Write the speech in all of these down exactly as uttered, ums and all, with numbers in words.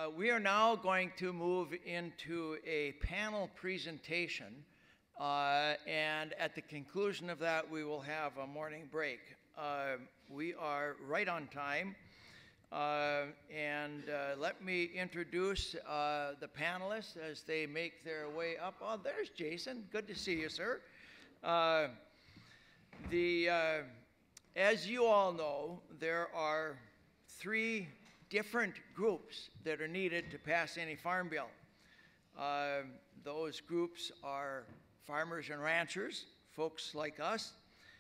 Uh, we are now going to move into a panel presentation, uh, and at the conclusion of that, we will have a morning break. Uh, we are right on time, uh, and uh, let me introduce uh, the panelists as they make their way up. Oh, there's Jason. Good to see you, sir. Uh, the, uh, as you all know, there are three different groups that are needed to pass any farm bill. Uh, those groups are farmers and ranchers, folks like us,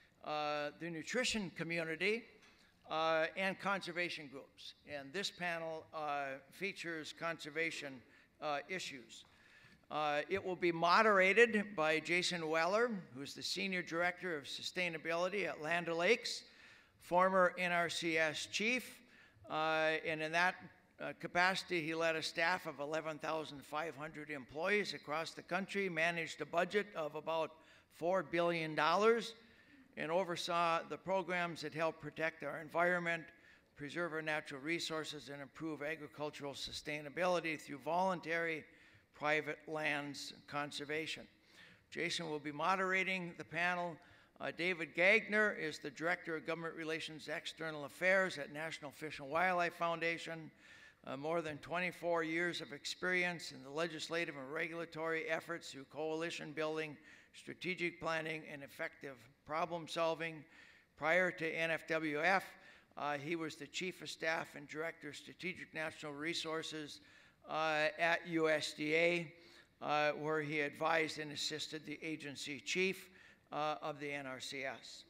uh, the nutrition community, uh, and conservation groups. And this panel uh, features conservation uh, issues. Uh, it will be moderated by Jason Weller, who's the Senior Director of Sustainability at Land O'Lakes, former N R C S chief, Uh, and in that uh, capacity, he led a staff of eleven thousand five hundred employees across the country, managed a budget of about four billion dollars, and oversaw the programs that help protect our environment, preserve our natural resources, and improve agricultural sustainability through voluntary private lands conservation. Jason will be moderating the panel. Uh, David Gagner is the Director of Government Relations External Affairs at National Fish and Wildlife Foundation. Uh, more than twenty-four years of experience in the legislative and regulatory efforts through coalition building, strategic planning, and effective problem solving. Prior to N F W F, uh, he was the Chief of Staff and Director of Strategic Natural Resources uh, at U S D A, uh, where he advised and assisted the agency chief Uh, of the N R C S.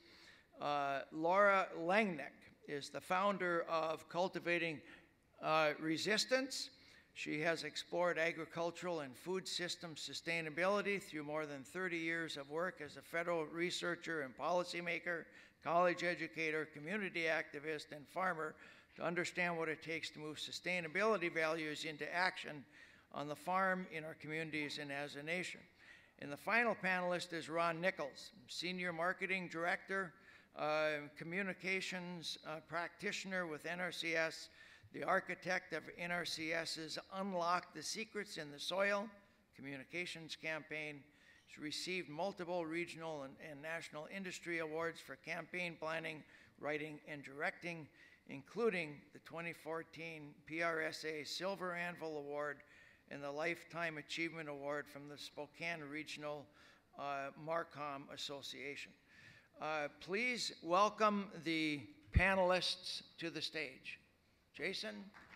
Uh, Laura Langnick is the founder of Cultivating uh, Resistance. She has explored agricultural and food system sustainability through more than thirty years of work as a federal researcher and policymaker, college educator, community activist, and farmer to understand what it takes to move sustainability values into action on the farm, in our communities, and as a nation. And the final panelist is Ron Nichols, Senior Marketing Director, uh, Communications uh, Practitioner with N R C S, the architect of N R C S's Unlock the Secrets in the Soil communications campaign. He's received multiple regional and, and national industry awards for campaign planning, writing, and directing, including the twenty fourteen P R S A Silver Anvil Award and the Lifetime Achievement Award from the Spokane Regional uh, Marcom Association. Uh, please welcome the panelists to the stage. Jason?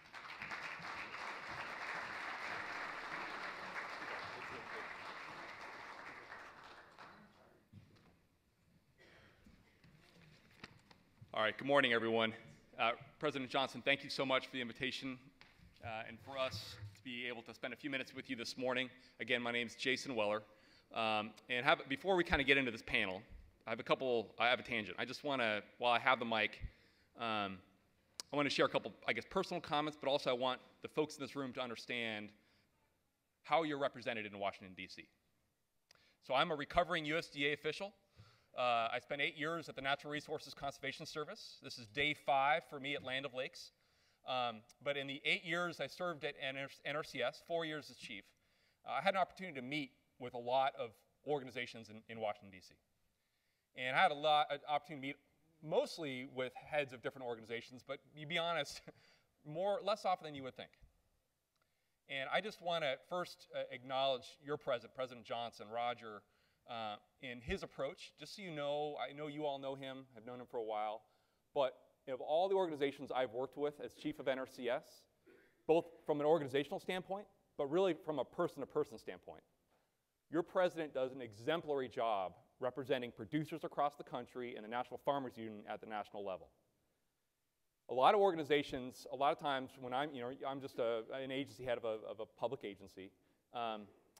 All right, good morning, everyone. Uh, President Johnson, thank you so much for the invitation uh, and for us be able to spend a few minutes with you this morning. Again, my name is Jason Weller. Um, and have, before we kind of get into this panel, I have a couple, I have a tangent. I just want to, while I have the mic, um, I want to share a couple, I guess, personal comments, but also I want the folks in this room to understand how you're represented in Washington, D C. So I'm a recovering U S D A official. Uh, I spent eight years at the Natural Resources Conservation Service. This is day five for me at Land O'Lakes. Um, but in the eight years I served at N R C S, four years as chief, uh, I had an opportunity to meet with a lot of organizations in, in Washington, D C. And I had a lot of opportunity to meet mostly with heads of different organizations, but to be honest, more, less often than you would think. And I just want to first uh, acknowledge your president, President Johnson, Roger, uh, in his approach. Just so you know, I know you all know him, have known him for a while, but of all the organizations I've worked with as chief of N R C S, both from an organizational standpoint, but really from a person-to-person standpoint, your president does an exemplary job representing producers across the country and the National Farmers Union at the national level. A lot of organizations, a lot of times when I'm, you know, I'm just a, an agency head of a, of a public agency, um,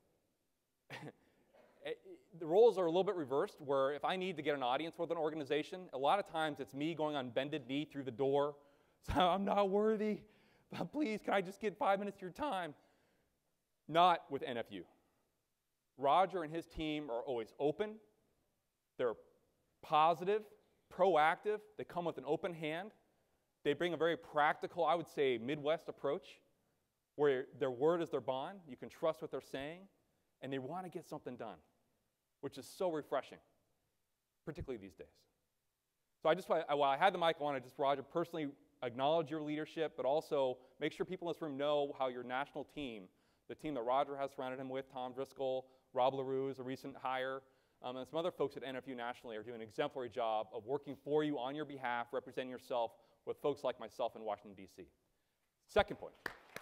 the roles are a little bit reversed, where if I need to get an audience with an organization, a lot of times it's me going on bended knee through the door. So I'm not worthy, but please, can I just get five minutes of your time? Not with N F U. Roger and his team are always open. They're positive, proactive. They come with an open hand. They bring a very practical, I would say, Midwest approach. where their word is their bond, you can trust what they're saying, and they want to get something done, which is so refreshing, particularly these days. So I just, while I had the mic, I want to just, Roger, personally acknowledge your leadership, but also make sure people in this room know how your national team, the team that Roger has surrounded him with, Tom Driscoll, Rob LaRue is a recent hire, um, and some other folks at N F U nationally are doing an exemplary job of working for you on your behalf, representing yourself with folks like myself in Washington, D C. Second point.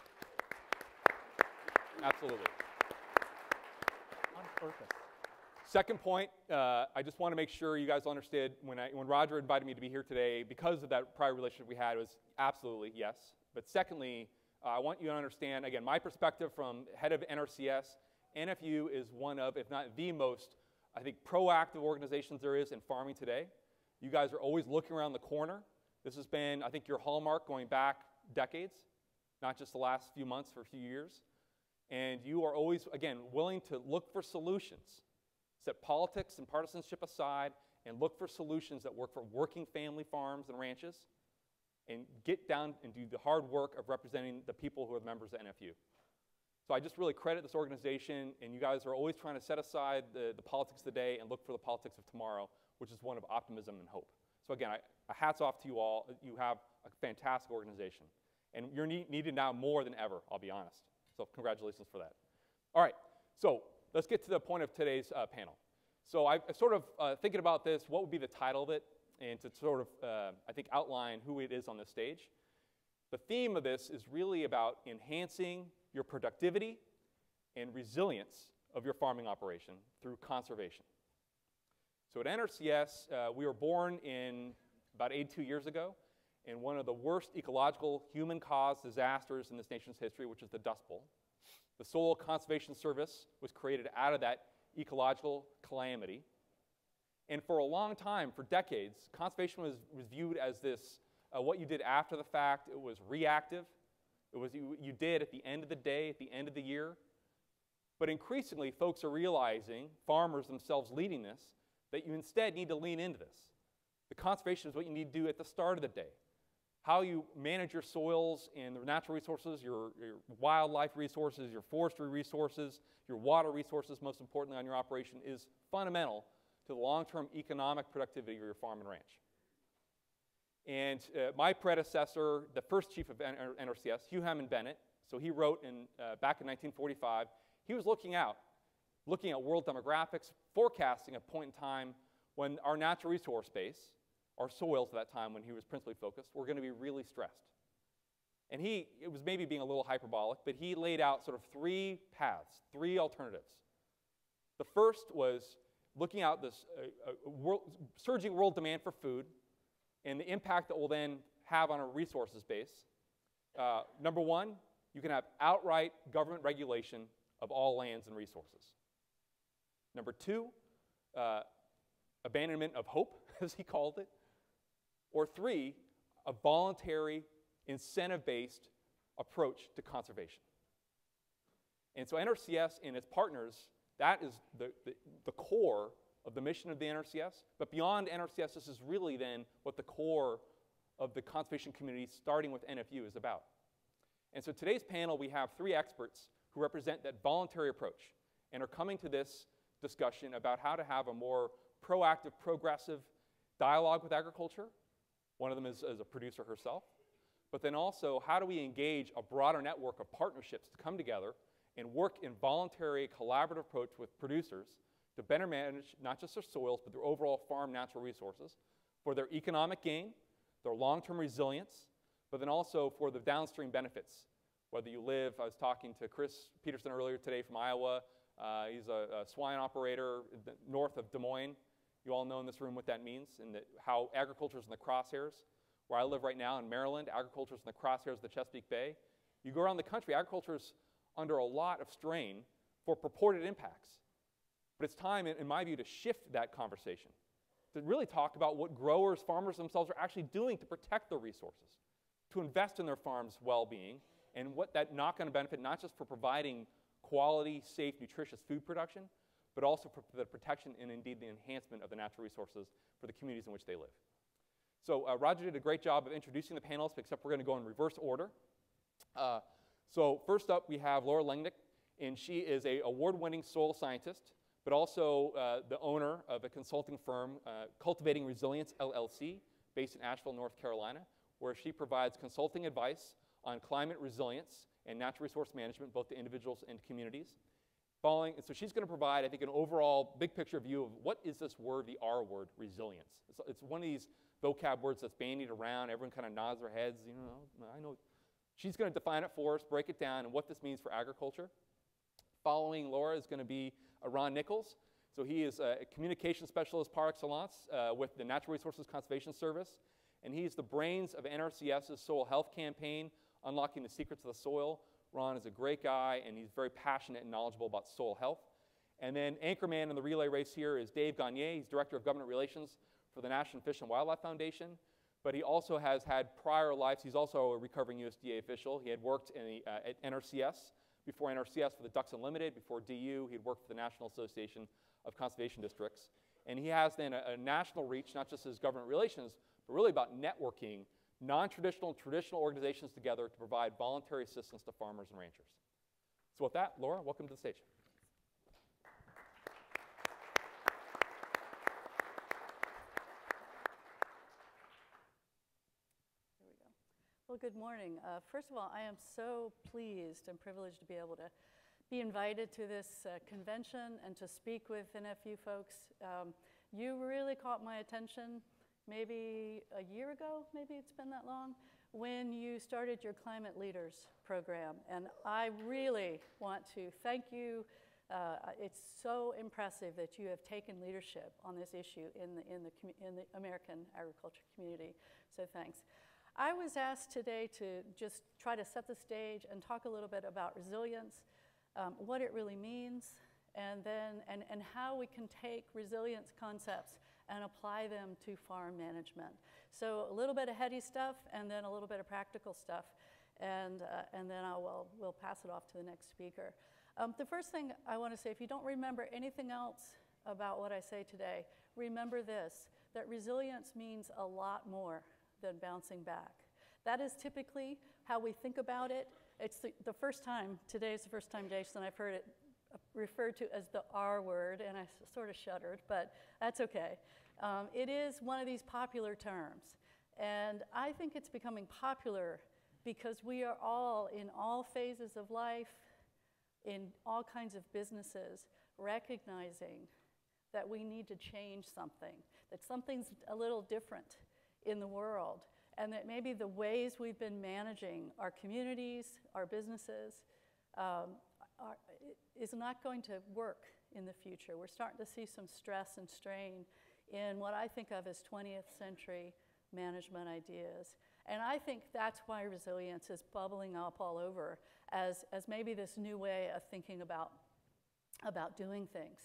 Absolutely. On purpose. Second point, uh, I just want to make sure you guys understood when, I, when Roger invited me to be here today, because of that prior relationship we had, it was absolutely yes. But secondly, uh, I want you to understand, again, my perspective from head of N R C S, N F U is one of, if not the most, I think, proactive organizations there is in farming today. You guys are always looking around the corner. This has been, I think, your hallmark going back decades, not just the last few months or a few years. And you are always, again, willing to look for solutions. Set politics and partisanship aside and look for solutions that work for working family farms and ranches and get down and do the hard work of representing the people who are members of N F U. So I just really credit this organization, and you guys are always trying to set aside the, the politics of the day and look for the politics of tomorrow, which is one of optimism and hope. So again, I, a hats off to you all. You have a fantastic organization. And you're need, needed now more than ever, I'll be honest. So congratulations for that. All right, so let's get to the point of today's uh, panel. So I, I sort of uh, thinking about this, what would be the title of it, and to sort of, uh, I think, outline who it is on this stage. The theme of this is really about enhancing your productivity and resilience of your farming operation through conservation. So at N R C S, uh, we were born in about eighty-two years ago in one of the worst ecological human-caused disasters in this nation's history, which is the Dust Bowl. The Soil Conservation Service was created out of that ecological calamity. And for a long time, for decades, conservation was, was viewed as this, uh, what you did after the fact. It was reactive. It was you, you did at the end of the day, at the end of the year. But increasingly, folks are realizing, farmers themselves leading this, that you instead need to lean into this. The conservation is what you need to do at the start of the day. How you manage your soils and the natural resources, your, your wildlife resources, your forestry resources, your water resources, most importantly on your operation, is fundamental to the long-term economic productivity of your farm and ranch. And uh, my predecessor, the first chief of N R C S, Hugh Hammond Bennett, so he wrote in, uh, back in nineteen forty-five, he was looking out, looking at world demographics, forecasting a point in time when our natural resource base, our soils at that time when he was principally focused, were going to be really stressed. And he, it was maybe being a little hyperbolic, but he laid out sort of three paths, three alternatives. The first was looking out this uh, uh, world, surging world demand for food and the impact that will then have on our resources base. Uh, number one, you can have outright government regulation of all lands and resources. Number two, uh, abandonment of hope, as he called it. Or three, a voluntary, incentive-based approach to conservation. And so N R C S and its partners, that is the, the, the core of the mission of the N R C S. But beyond N R C S, this is really then what the core of the conservation community, starting with N F U, is about. And so today's panel, we have three experts who represent that voluntary approach and are coming to this discussion about how to have a more proactive, progressive dialogue with agriculture. One of them is, is a producer herself. But then also, how do we engage a broader network of partnerships to come together and work in voluntary, collaborative approach with producers to better manage not just their soils, but their overall farm natural resources for their economic gain, their long-term resilience, but then also for the downstream benefits. Whether you live, I was talking to Chris Peterson earlier today from Iowa. Uh, he's a, a swine operator north of Des Moines. You all know in this room what that means and that how agriculture is in the crosshairs. Where I live right now in Maryland, agriculture is in the crosshairs of the Chesapeake Bay. You go around the country, agriculture is under a lot of strain for purported impacts. But it's time, in, in my view, to shift that conversation, to really talk about what growers, farmers themselves are actually doing to protect their resources, to invest in their farm's well-being, and what that knock-on benefit, not just for providing quality, safe, nutritious food production, but also for the protection and indeed the enhancement of the natural resources for the communities in which they live. So uh, Roger did a great job of introducing the panelists, except we're going to go in reverse order. Uh, So first up, we have Laura Lengnick, and she is a award-winning soil scientist, but also uh, the owner of a consulting firm, uh, Cultivating Resilience, L L C, based in Asheville, North Carolina, where she provides consulting advice on climate resilience and natural resource management, both to individuals and communities. Following, and so she's going to provide, I think, an overall big picture view of what is this word, the R word, resilience. It's, it's one of these vocab words that's bandied around. Everyone kind of nods their heads, you know, I know. She's going to define it for us, break it down, and what this means for agriculture. Following Laura is going to be uh, Ron Nichols. So he is a communication specialist par excellence uh, with the Natural Resources Conservation Service, and he's the brains of N R C S's soil health campaign, Unlocking the Secrets of the Soil. Ron is a great guy, and he's very passionate and knowledgeable about soil health. And then anchorman in the relay race here is Dave Gagne. He's Director of Government Relations for the National Fish and Wildlife Foundation, but he also has had prior lives. He's also a recovering U S D A official. He had worked in the, uh, at N R C S, before N R C S for the Ducks Unlimited, before D U. He had worked for the National Association of Conservation Districts. And he has then a, a national reach, not just as government relations, but really about networking non-traditional and traditional organizations together to provide voluntary assistance to farmers and ranchers. So with that, Laura, welcome to the stage. There we go. Well, good morning. Uh, first of all, I am so pleased and privileged to be able to be invited to this uh, convention and to speak with N F U folks. Um, you really caught my attention maybe a year ago, maybe it's been that long, when you started your Climate Leaders program. And I really want to thank you. Uh, it's so impressive that you have taken leadership on this issue in the, in the, in the American agriculture community, so thanks. I was asked today to just try to set the stage and talk a little bit about resilience, um, what it really means, and then and, and how we can take resilience concepts and apply them to farm management. So a little bit of heady stuff and then a little bit of practical stuff, and, uh, and then I will we'll pass it off to the next speaker. Um, the first thing I want to say, if you don't remember anything else about what I say today, remember this, that resilience means a lot more than bouncing back. That is typically how we think about it. It's the, the first time, today is the first time, Jason, I've heard it referred to as the R word, and I sort of shuddered, but that's okay. Um, it is one of these popular terms, and I think it's becoming popular because we are all, in all phases of life, in all kinds of businesses, recognizing that we need to change something, that something's a little different in the world, and that maybe the ways we've been managing our communities, our businesses, um, are, is not going to work in the future. We're starting to see some stress and strain in what I think of as twentieth century management ideas. And I think that's why resilience is bubbling up all over as, as maybe this new way of thinking about, about doing things.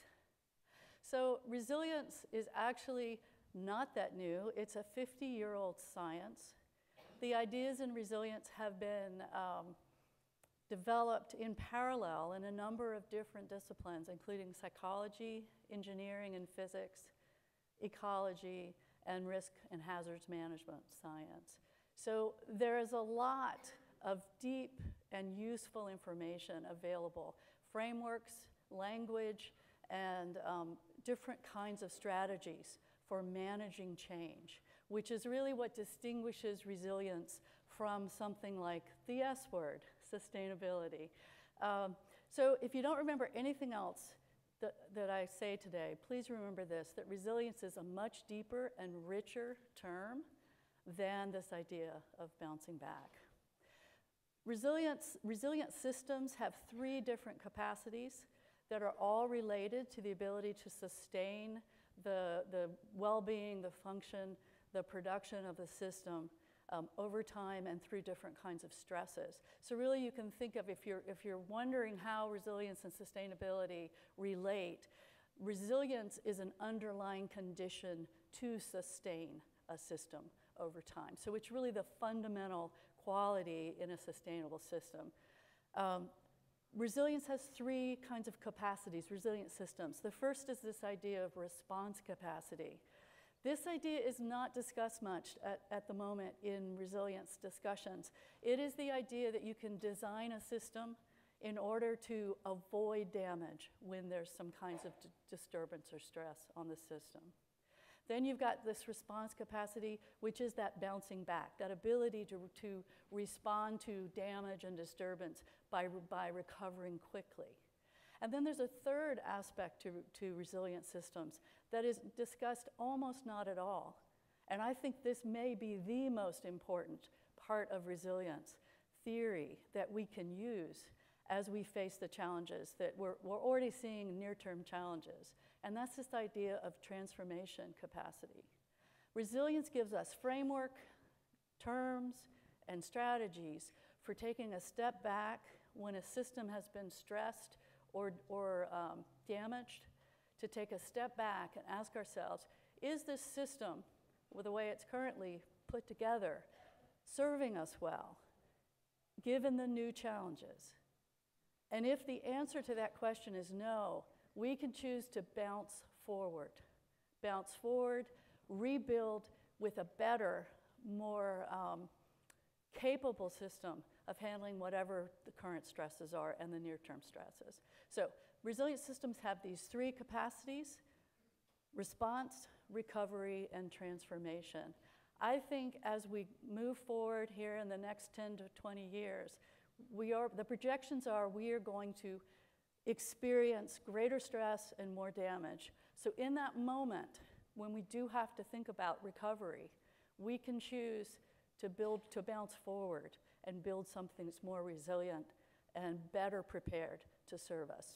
So resilience is actually not that new. It's a fifty-year-old science. The ideas in resilience have been um, developed in parallel in a number of different disciplines, including psychology, engineering and physics, ecology, and risk and hazards management science. So there is a lot of deep and useful information available, frameworks, language, and um, different kinds of strategies for managing change, which is really what distinguishes resilience from something like the S word, sustainability. Um, so if you don't remember anything else that, that I say today, please remember this, that resilience is a much deeper and richer term than this idea of bouncing back. Resilience, resilient systems have three different capacities that are all related to the ability to sustain the, the well-being, the function, the production of the system um, over time and through different kinds of stresses. So really you can think of, if you're, if you're wondering how resilience and sustainability relate, resilience is an underlying condition to sustain a system over time. So it's really the fundamental quality in a sustainable system. Um, Resilience has three kinds of capacities, resilient systems. The first is this idea of response capacity, This idea is not discussed much at, at the moment in resilience discussions. It is the idea that you can design a system in order to avoid damage when there's some kinds of d- disturbance or stress on the system. Then you've got this response capacity, which is that bouncing back, that ability to, to respond to damage and disturbance by, by recovering quickly. And then there's a third aspect to, to resilient systems that is discussed almost not at all. And I think this may be the most important part of resilience theory that we can use as we face the challenges that we're, we're already seeing near-term challenges. And that's this idea of transformation capacity. Resilience gives us framework, terms, and strategies for taking a step back when a system has been stressed or, or um, damaged, to take a step back and ask ourselves, is this system, with the way it's currently put together, serving us well, given the new challenges? And if the answer to that question is no, we can choose to bounce forward. Bounce forward, rebuild with a better, more um, capable system of handling whatever the current stresses are and the near-term stresses. So resilient systems have these three capacities: response, recovery, and transformation. I think as we move forward here in the next ten to twenty years, we are, the projections are we are going to experience greater stress and more damage. So in that moment, when we do have to think about recovery, we can choose to build, to bounce forward and build something that's more resilient and better prepared to serve us.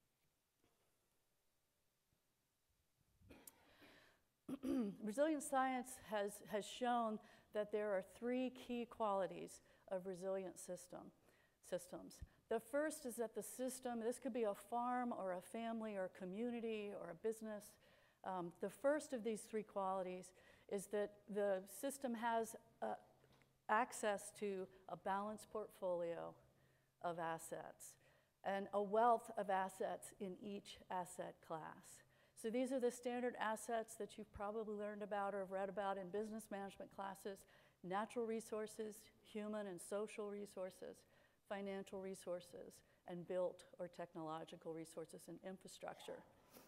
Resilient science has, has shown that there are three key qualities of resilient system, systems. The first is that the system, this could be a farm or a family or a community or a business. Um, the first of these three qualities is that the system has uh, access to a balanced portfolio of assets and a wealth of assets in each asset class. So these are the standard assets that you've probably learned about or have read about in business management classes: natural resources, human and social resources, financial resources, and built or technological resources and infrastructure.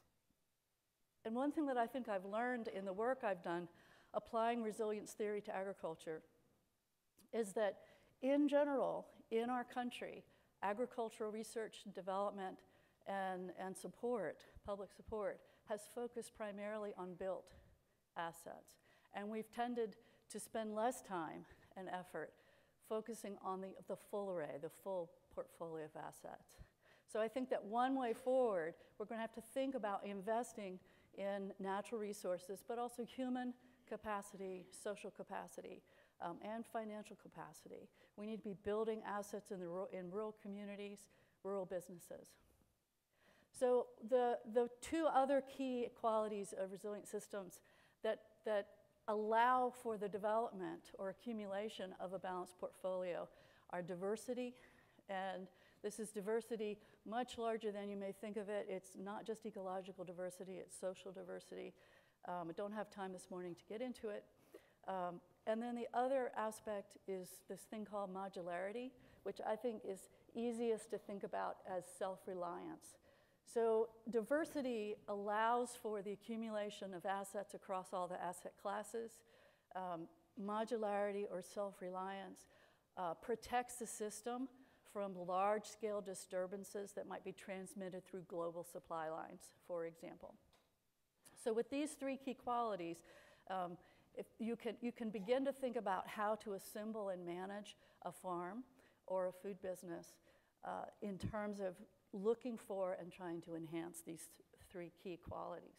And one thing that I think I've learned in the work I've done applying resilience theory to agriculture is that in general, in our country, agricultural research and development and, and support, public support, has focused primarily on built assets. And we've tended to spend less time and effort focusing on the, the full array, the full portfolio of assets. So I think that one way forward, we're going to have to think about investing in natural resources, but also human capacity, social capacity, um, and financial capacity. We need to be building assets in, the, in rural communities, rural businesses. So the, the two other key qualities of resilient systems that, that allow for the development or accumulation of a balanced portfolio are diversity, and this is diversity much larger than you may think of it. It's not just ecological diversity, it's social diversity. Um, I don't have time this morning to get into it. Um, and then the other aspect is this thing called modularity, which I think is easiest to think about as self-reliance. So diversity allows for the accumulation of assets across all the asset classes. Um, modularity or self-reliance uh, protects the system from large-scale disturbances that might be transmitted through global supply lines, for example. So with these three key qualities, um, if you can, you can begin to think about how to assemble and manage a farm or a food business uh, in terms of looking for and trying to enhance these th- three key qualities.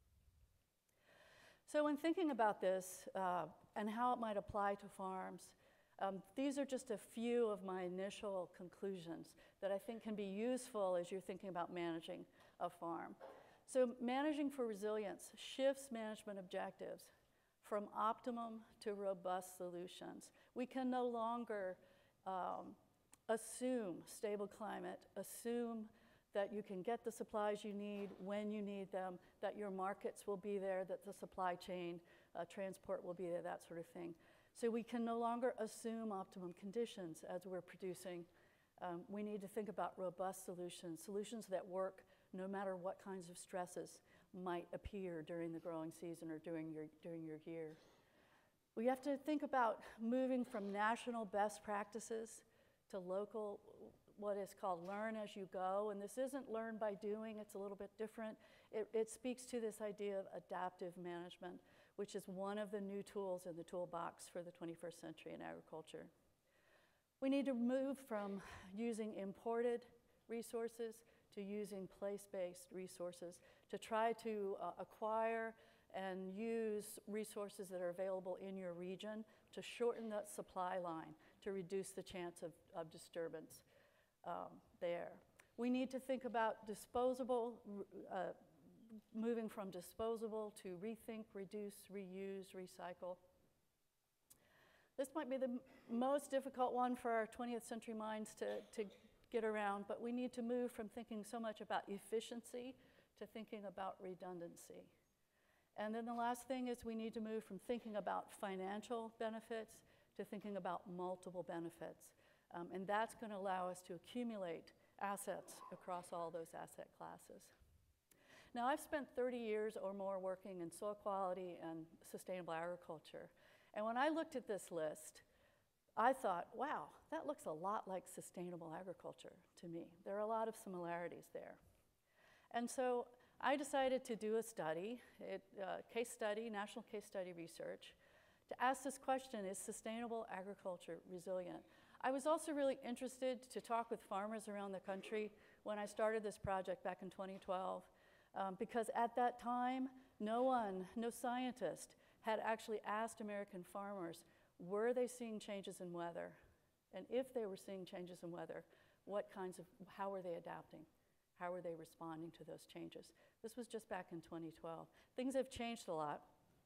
So when thinking about this uh, and how it might apply to farms, um, these are just a few of my initial conclusions that I think can be useful as you're thinking about managing a farm. So managing for resilience shifts management objectives from optimum to robust solutions. We can no longer um, assume stable climate, assume that you can get the supplies you need when you need them, that your markets will be there, that the supply chain, uh, transport will be there, that sort of thing. So we can no longer assume optimum conditions as we're producing. Um, we need to think about robust solutions, solutions that work no matter what kinds of stresses might appear during the growing season or during your, during your year. We have to think about moving from national best practices to local, what is called learn as you go. And this isn't learn by doing, it's a little bit different. It, it speaks to this idea of adaptive management, which is one of the new tools in the toolbox for the twenty-first century in agriculture. We need to move from using imported resources to using place-based resources to try to uh, acquire and use resources that are available in your region to shorten that supply line, to reduce the chance of, of disturbance um, there. We need to think about disposable, uh, moving from disposable to rethink, reduce, reuse, recycle. This might be the m- most difficult one for our twentieth century minds to, to get around, but we need to move from thinking so much about efficiency to thinking about redundancy. And then the last thing is we need to move from thinking about financial benefits to thinking about multiple benefits. Um, and that's going to allow us to accumulate assets across all those asset classes. Now, I've spent thirty years or more working in soil quality and sustainable agriculture. And when I looked at this list, I thought, wow, that looks a lot like sustainable agriculture to me. There are a lot of similarities there. And so I decided to do a study, a uh, case study, national case study research, to ask this question, is sustainable agriculture resilient? I was also really interested to talk with farmers around the country when I started this project back in twenty twelve, um, because at that time, no one, no scientist had actually asked American farmers, were they seeing changes in weather? And if they were seeing changes in weather, what kinds of, how were they adapting? How were they responding to those changes? This was just back in twenty twelve. Things have changed a lot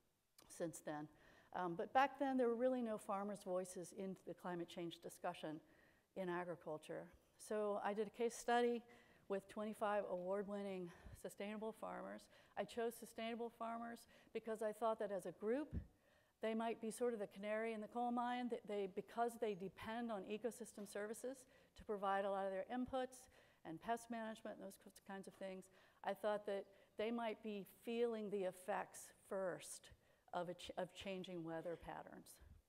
since then. Um, but back then, there were really no farmers' voices in the climate change discussion in agriculture. So I did a case study with twenty-five award-winning sustainable farmers. I chose sustainable farmers because I thought that as a group, they might be sort of the canary in the coal mine. That they, because they depend on ecosystem services to provide a lot of their inputs and pest management and those kinds of things, I thought that they might be feeling the effects first of, a ch of changing weather patterns.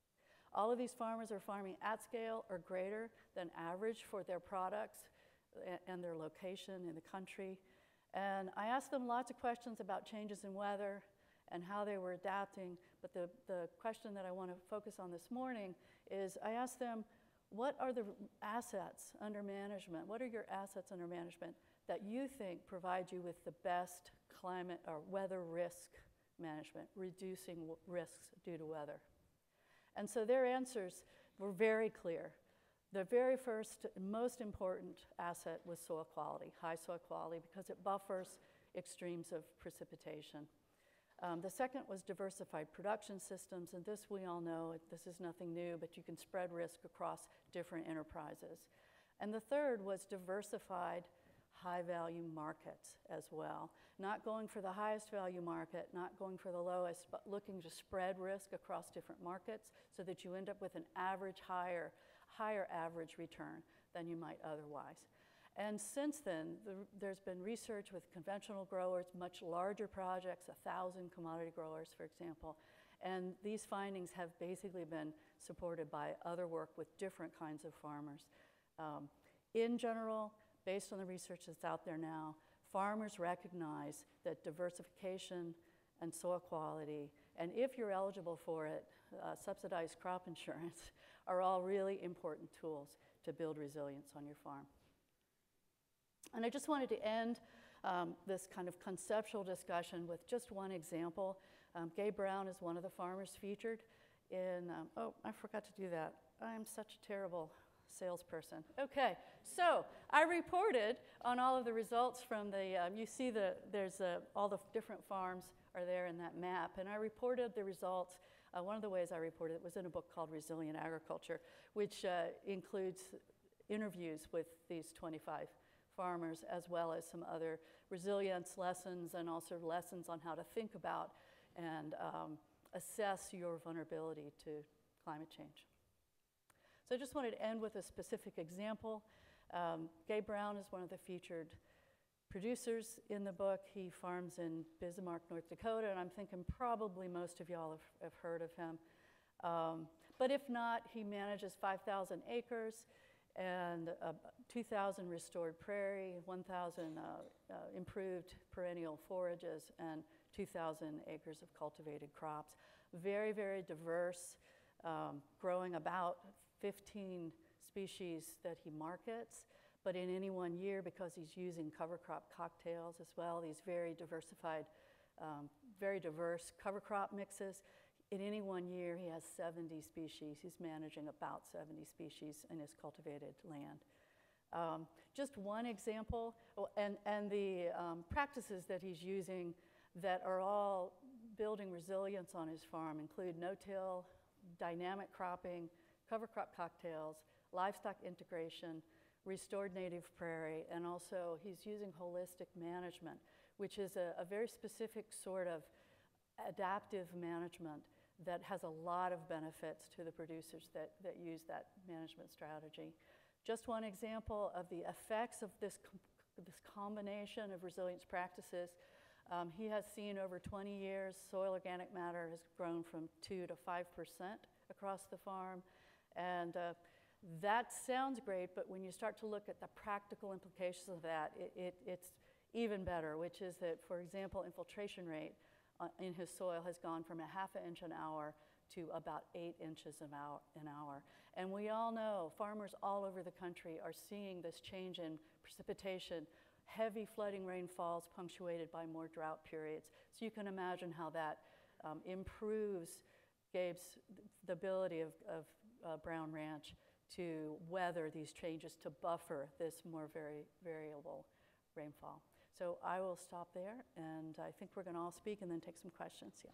All of these farmers are farming at scale or greater than average for their products and their location in the country. And I asked them lots of questions about changes in weather and how they were adapting, but the, the question that I want to focus on this morning is I asked them, what are the assets under management? What are your assets under management that you think provide you with the best climate or weather risk management, reducing w risks due to weather? And so their answers were very clear. The very first, most important asset was soil quality, high soil quality, because it buffers extremes of precipitation. Um, the second was diversified production systems, and this we all know, this is nothing new, but you can spread risk across different enterprises. And the third was diversified high-value markets as well. Not going for the highest value market, not going for the lowest, but looking to spread risk across different markets so that you end up with an average higher, higher average return than you might otherwise. And since then, the, there's been research with conventional growers, much larger projects, a thousand commodity growers, for example. And these findings have basically been supported by other work with different kinds of farmers. Um, in general, based on the research that's out there now, farmers recognize that diversification and soil quality, and if you're eligible for it, uh, subsidized crop insurance, are all really important tools to build resilience on your farm. And I just wanted to end um, this kind of conceptual discussion with just one example. Um, Gabe Brown is one of the farmers featured in, um, oh, I forgot to do that. I'm such a terrible salesperson. Okay, so I reported on all of the results from the, um, you see the, there's uh, all the different farms are there in that map, and I reported the results. Uh, one of the ways I reported it was in a book called Resilient Agriculture, which uh, includes interviews with these twenty-five farmers, as well as some other resilience lessons and also lessons on how to think about and um, assess your vulnerability to climate change. So I just wanted to end with a specific example. Um, Gabe Brown is one of the featured producers in the book. He farms in Bismarck, North Dakota, and I'm thinking probably most of y'all have, have heard of him. Um, but if not, he manages five thousand acres and uh, two thousand restored prairie, one thousand uh, uh, improved perennial forages, and two thousand acres of cultivated crops. Very, very diverse, um, growing about fifteen species that he markets. But in any one year, because he's using cover crop cocktails as well, these very diversified, um, very diverse cover crop mixes, in any one year he has seventy species. He's managing about seventy species in his cultivated land. Um, just one example, oh, and, and the um, practices that he's using that are all building resilience on his farm include no-till, dynamic cropping, cover crop cocktails, livestock integration, restored native prairie, and also he's using holistic management, which is a, a very specific sort of adaptive management that has a lot of benefits to the producers that, that use that management strategy. Just one example of the effects of this, com this combination of resilience practices. Um, he has seen over twenty years, soil organic matter has grown from two to five percent across the farm. And uh, that sounds great, but when you start to look at the practical implications of that, it, it, it's even better, which is that, for example, infiltration rate uh, in his soil has gone from a half an inch an hour to about eight inches an hour, an hour. And we all know farmers all over the country are seeing this change in precipitation, heavy flooding rainfalls punctuated by more drought periods. So you can imagine how that um, improves Gabe's, the ability of, of uh, Brown Ranch to weather these changes, to buffer this more very variable rainfall. So I will stop there, and I think we're going to all speak and then take some questions. Yeah.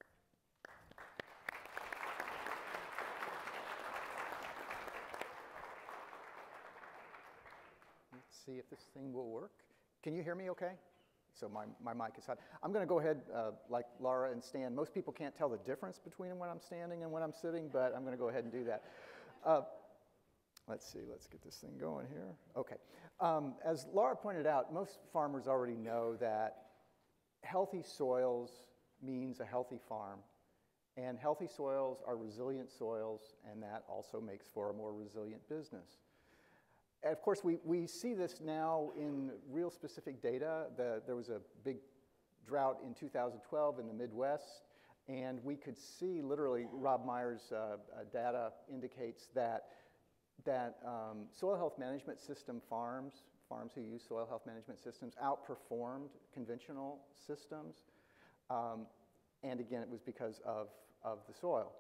Let's see if this thing will work. Can you hear me okay? So my, my mic is hot. I'm going to go ahead, uh, like Laura, and stand. Most people can't tell the difference between when I'm standing and when I'm sitting, but I'm going to go ahead and do that. Uh, let's see, let's get this thing going here. Okay. Um, as Laura pointed out, most farmers already know that healthy soils means a healthy farm. And healthy soils are resilient soils, and that also makes for a more resilient business. And of course, we, we see this now in real specific data. The, there was a big drought in two thousand twelve in the Midwest, and we could see literally, Rob Meyer's uh, uh, data indicates that, that um, soil health management system farms, farms who use soil health management systems, outperformed conventional systems. Um, and again, it was because of, of the soil.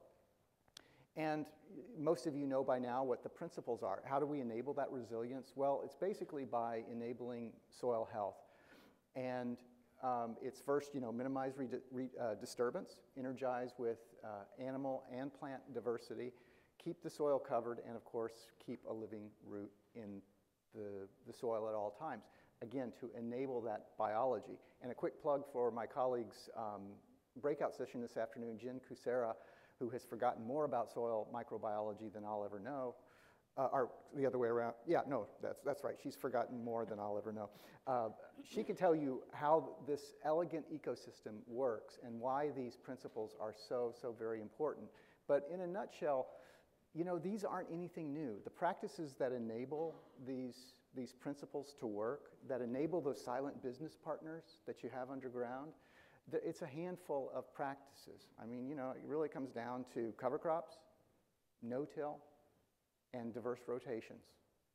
And most of you know by now what the principles are. How do we enable that resilience? Well, it's basically by enabling soil health. And um, it's first, you know, minimize re re uh, disturbance, energize with uh, animal and plant diversity, keep the soil covered, and of course, keep a living root in the, the soil at all times. Again, to enable that biology. And a quick plug for my colleague's um, breakout session this afternoon, Jen Kucera, who has forgotten more about soil microbiology than I'll ever know, uh, or the other way around. Yeah, no, that's, that's right. She's forgotten more than I'll ever know. Uh, she can tell you how this elegant ecosystem works and why these principles are so, so very important. But in a nutshell, you know, these aren't anything new. The practices that enable these, these principles to work, that enable those silent business partners that you have underground, it's a handful of practices. I mean, you know, it really comes down to cover crops, no-till, and diverse rotations.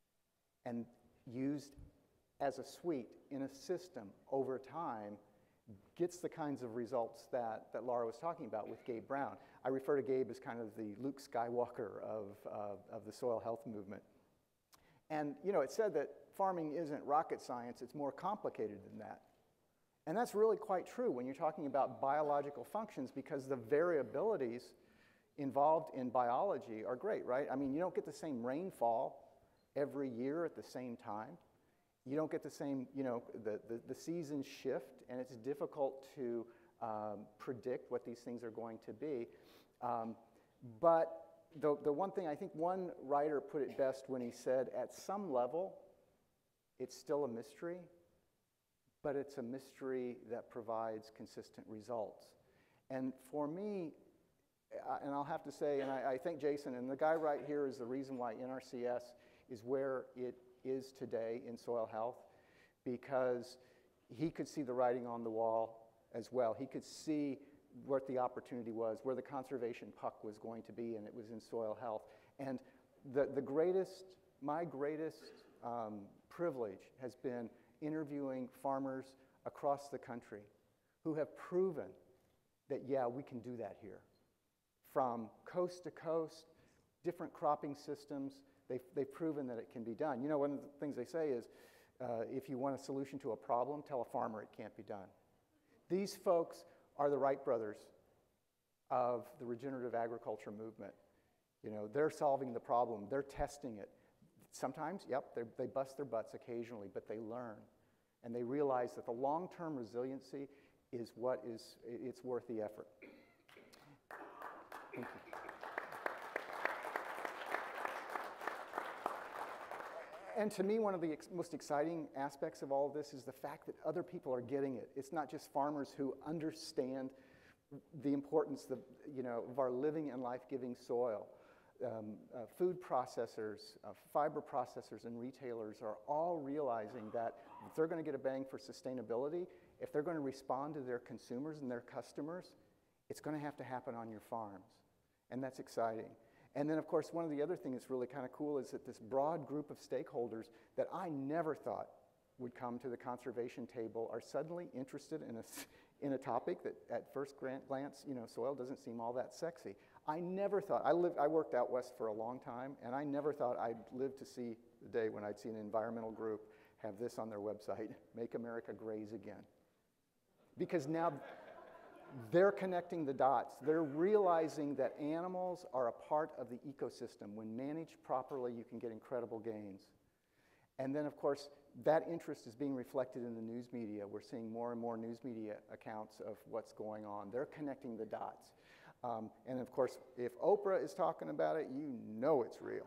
And used as a suite in a system over time gets the kinds of results that, that Laura was talking about with Gabe Brown. I refer to Gabe as kind of the Luke Skywalker of, uh, of the soil health movement. And, you know, it's said that farming isn't rocket science, it's more complicated than that. And that's really quite true when you're talking about biological functions, because the variabilities involved in biology are great, right? I mean, you don't get the same rainfall every year at the same time. You don't get the same, you know, the, the, the seasons shift, and it's difficult to um, predict what these things are going to be. Um, but the, the one thing, I think one writer put it best when he said, at some level, it's still a mystery, but it's a mystery that provides consistent results. And for me, and I'll have to say, and I, I think Jason, and the guy right here is the reason why N R C S is where it is today in soil health, because he could see the writing on the wall as well. He could see what the opportunity was, where the conservation puck was going to be, and it was in soil health. And the, the greatest, my greatest um, privilege has been interviewing farmers across the country who have proven that, yeah, we can do that here. From coast to coast, different cropping systems, they've, they've proven that it can be done. You know, one of the things they say is, uh, if you want a solution to a problem, tell a farmer it can't be done. These folks are the Wright brothers of the regenerative agriculture movement. You know, they're solving the problem, they're testing it. Sometimes, yep, they bust their butts occasionally, but they learn. And they realize that the long-term resiliency is what is, it's worth the effort. Thank you. And to me, one of the ex most exciting aspects of all of this is the fact that other people are getting it. It's not just farmers who understand the importance of, you know, of our living and life-giving soil. Um, uh, food processors, uh, fiber processors, and retailers are all realizing that if they're going to get a bang for sustainability, if they're going to respond to their consumers and their customers, it's going to have to happen on your farms. And that's exciting. And then, of course, one of the other things that's really kind of cool is that this broad group of stakeholders that I never thought would come to the conservation table are suddenly interested in a, in a topic that at first glance, you know, soil doesn't seem all that sexy. I never thought, I, lived, I worked out west for a long time, and I never thought I'd live to see the day when I'd see an environmental group have this on their website, Make America Graze Again. Because now they're connecting the dots. They're realizing that animals are a part of the ecosystem. When managed properly, you can get incredible gains. And then, of course, that interest is being reflected in the news media. We're seeing more and more news media accounts of what's going on. They're connecting the dots. Um, and of course, if Oprah is talking about it, you know it's real.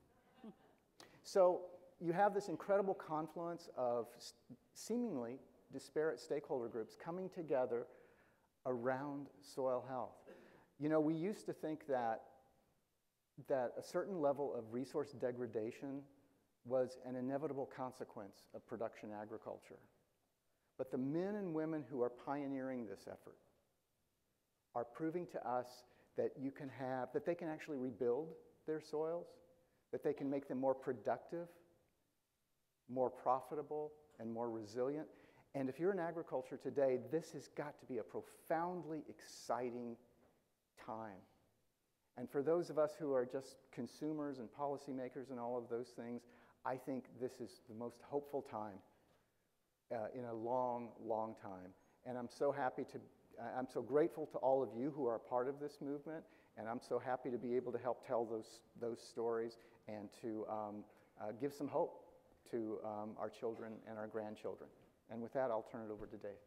So you have this incredible confluence of seemingly disparate stakeholder groups coming together around soil health. You know, we used to think that, that a certain level of resource degradation was an inevitable consequence of production agriculture. But the men and women who are pioneering this effort are proving to us that you can have, that they can actually rebuild their soils, that they can make them more productive, more profitable, and more resilient. And if you're in agriculture today, this has got to be a profoundly exciting time. And for those of us who are just consumers and policymakers and all of those things, I think this is the most hopeful time uh, in a long, long time. And I'm so happy to I'm so grateful to all of you who are a part of this movement, and I'm so happy to be able to help tell those, those stories and to um, uh, give some hope to um, our children and our grandchildren. And with that, I'll turn it over to Dave.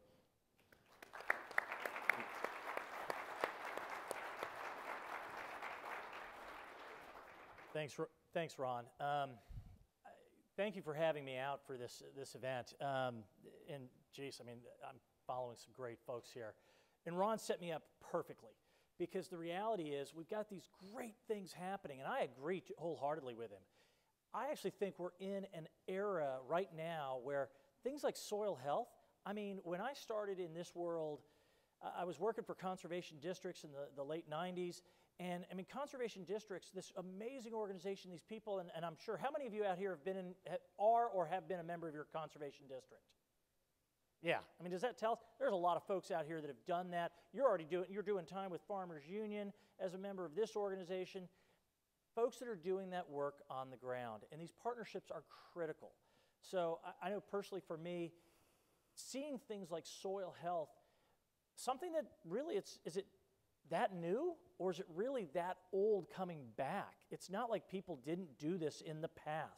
Thanks, thanks, Ron. Um, thank you for having me out for this, this event. Um, and geez, I mean, I'm following some great folks here. And Ron set me up perfectly, because the reality is we've got these great things happening, and I agree wholeheartedly with him. I actually think we're in an era right now where things like soil health, I mean, when I started in this world, uh, I was working for conservation districts in the, the late nineties, and I mean, conservation districts, this amazing organization, these people, and, and I'm sure, how many of you out here have been in, are or have been a member of your conservation district? Yeah, I mean, does that tell us? There's a lot of folks out here that have done that. You're already doing, you're doing time with Farmers Union as a member of this organization. Folks that are doing that work on the ground, and these partnerships are critical. So I, I know personally for me, seeing things like soil health, something that really, it's, is it that new, or is it really that old coming back? It's not like people didn't do this in the past.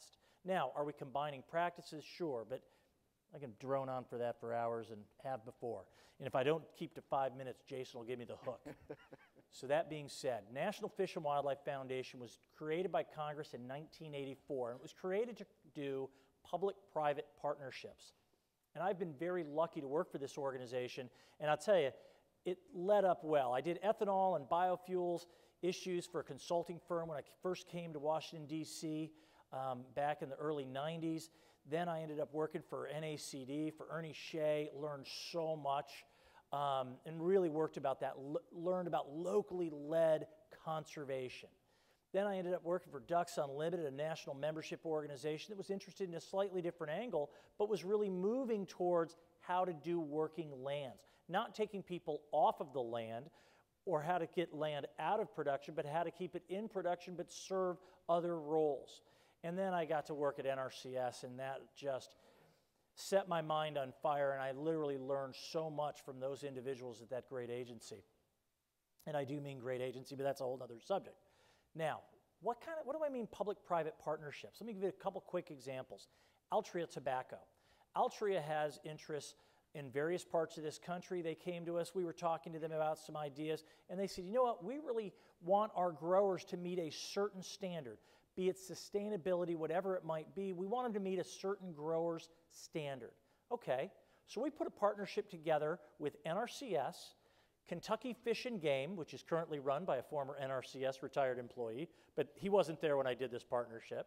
Now, are we combining practices? Sure, but I can drone on for that for hours and have before. And if I don't keep to five minutes, Jason will give me the hook. So that being said, National Fish and Wildlife Foundation was created by Congress in nineteen eighty-four, and it was created to do public-private partnerships. And I've been very lucky to work for this organization, and I'll tell you, it led up well. I did ethanol and biofuels issues for a consulting firm when I first came to Washington, D C um, back in the early nineties. Then I ended up working for N A C D, for Ernie Shea, learned so much, um, and really worked about that, learned about locally led conservation. Then I ended up working for Ducks Unlimited, a national membership organization that was interested in a slightly different angle, but was really moving towards how to do working lands, not taking people off of the land or how to get land out of production, but how to keep it in production but serve other roles. And then I got to work at N R C S, and that just set my mind on fire, and I literally learned so much from those individuals at that great agency. And I do mean great agency, but that's a whole other subject. Now, what kind of, what do I mean public-private partnerships? Let me give you a couple quick examples. Altria Tobacco. Altria has interests in various parts of this country. They came to us, we were talking to them about some ideas, and they said, you know what, we really want our growers to meet a certain standard, be it sustainability, whatever it might be. We want them to meet a certain grower's standard. Okay, so we put a partnership together with N R C S, Kentucky Fish and Game, which is currently run by a former N R C S retired employee, but he wasn't there when I did this partnership.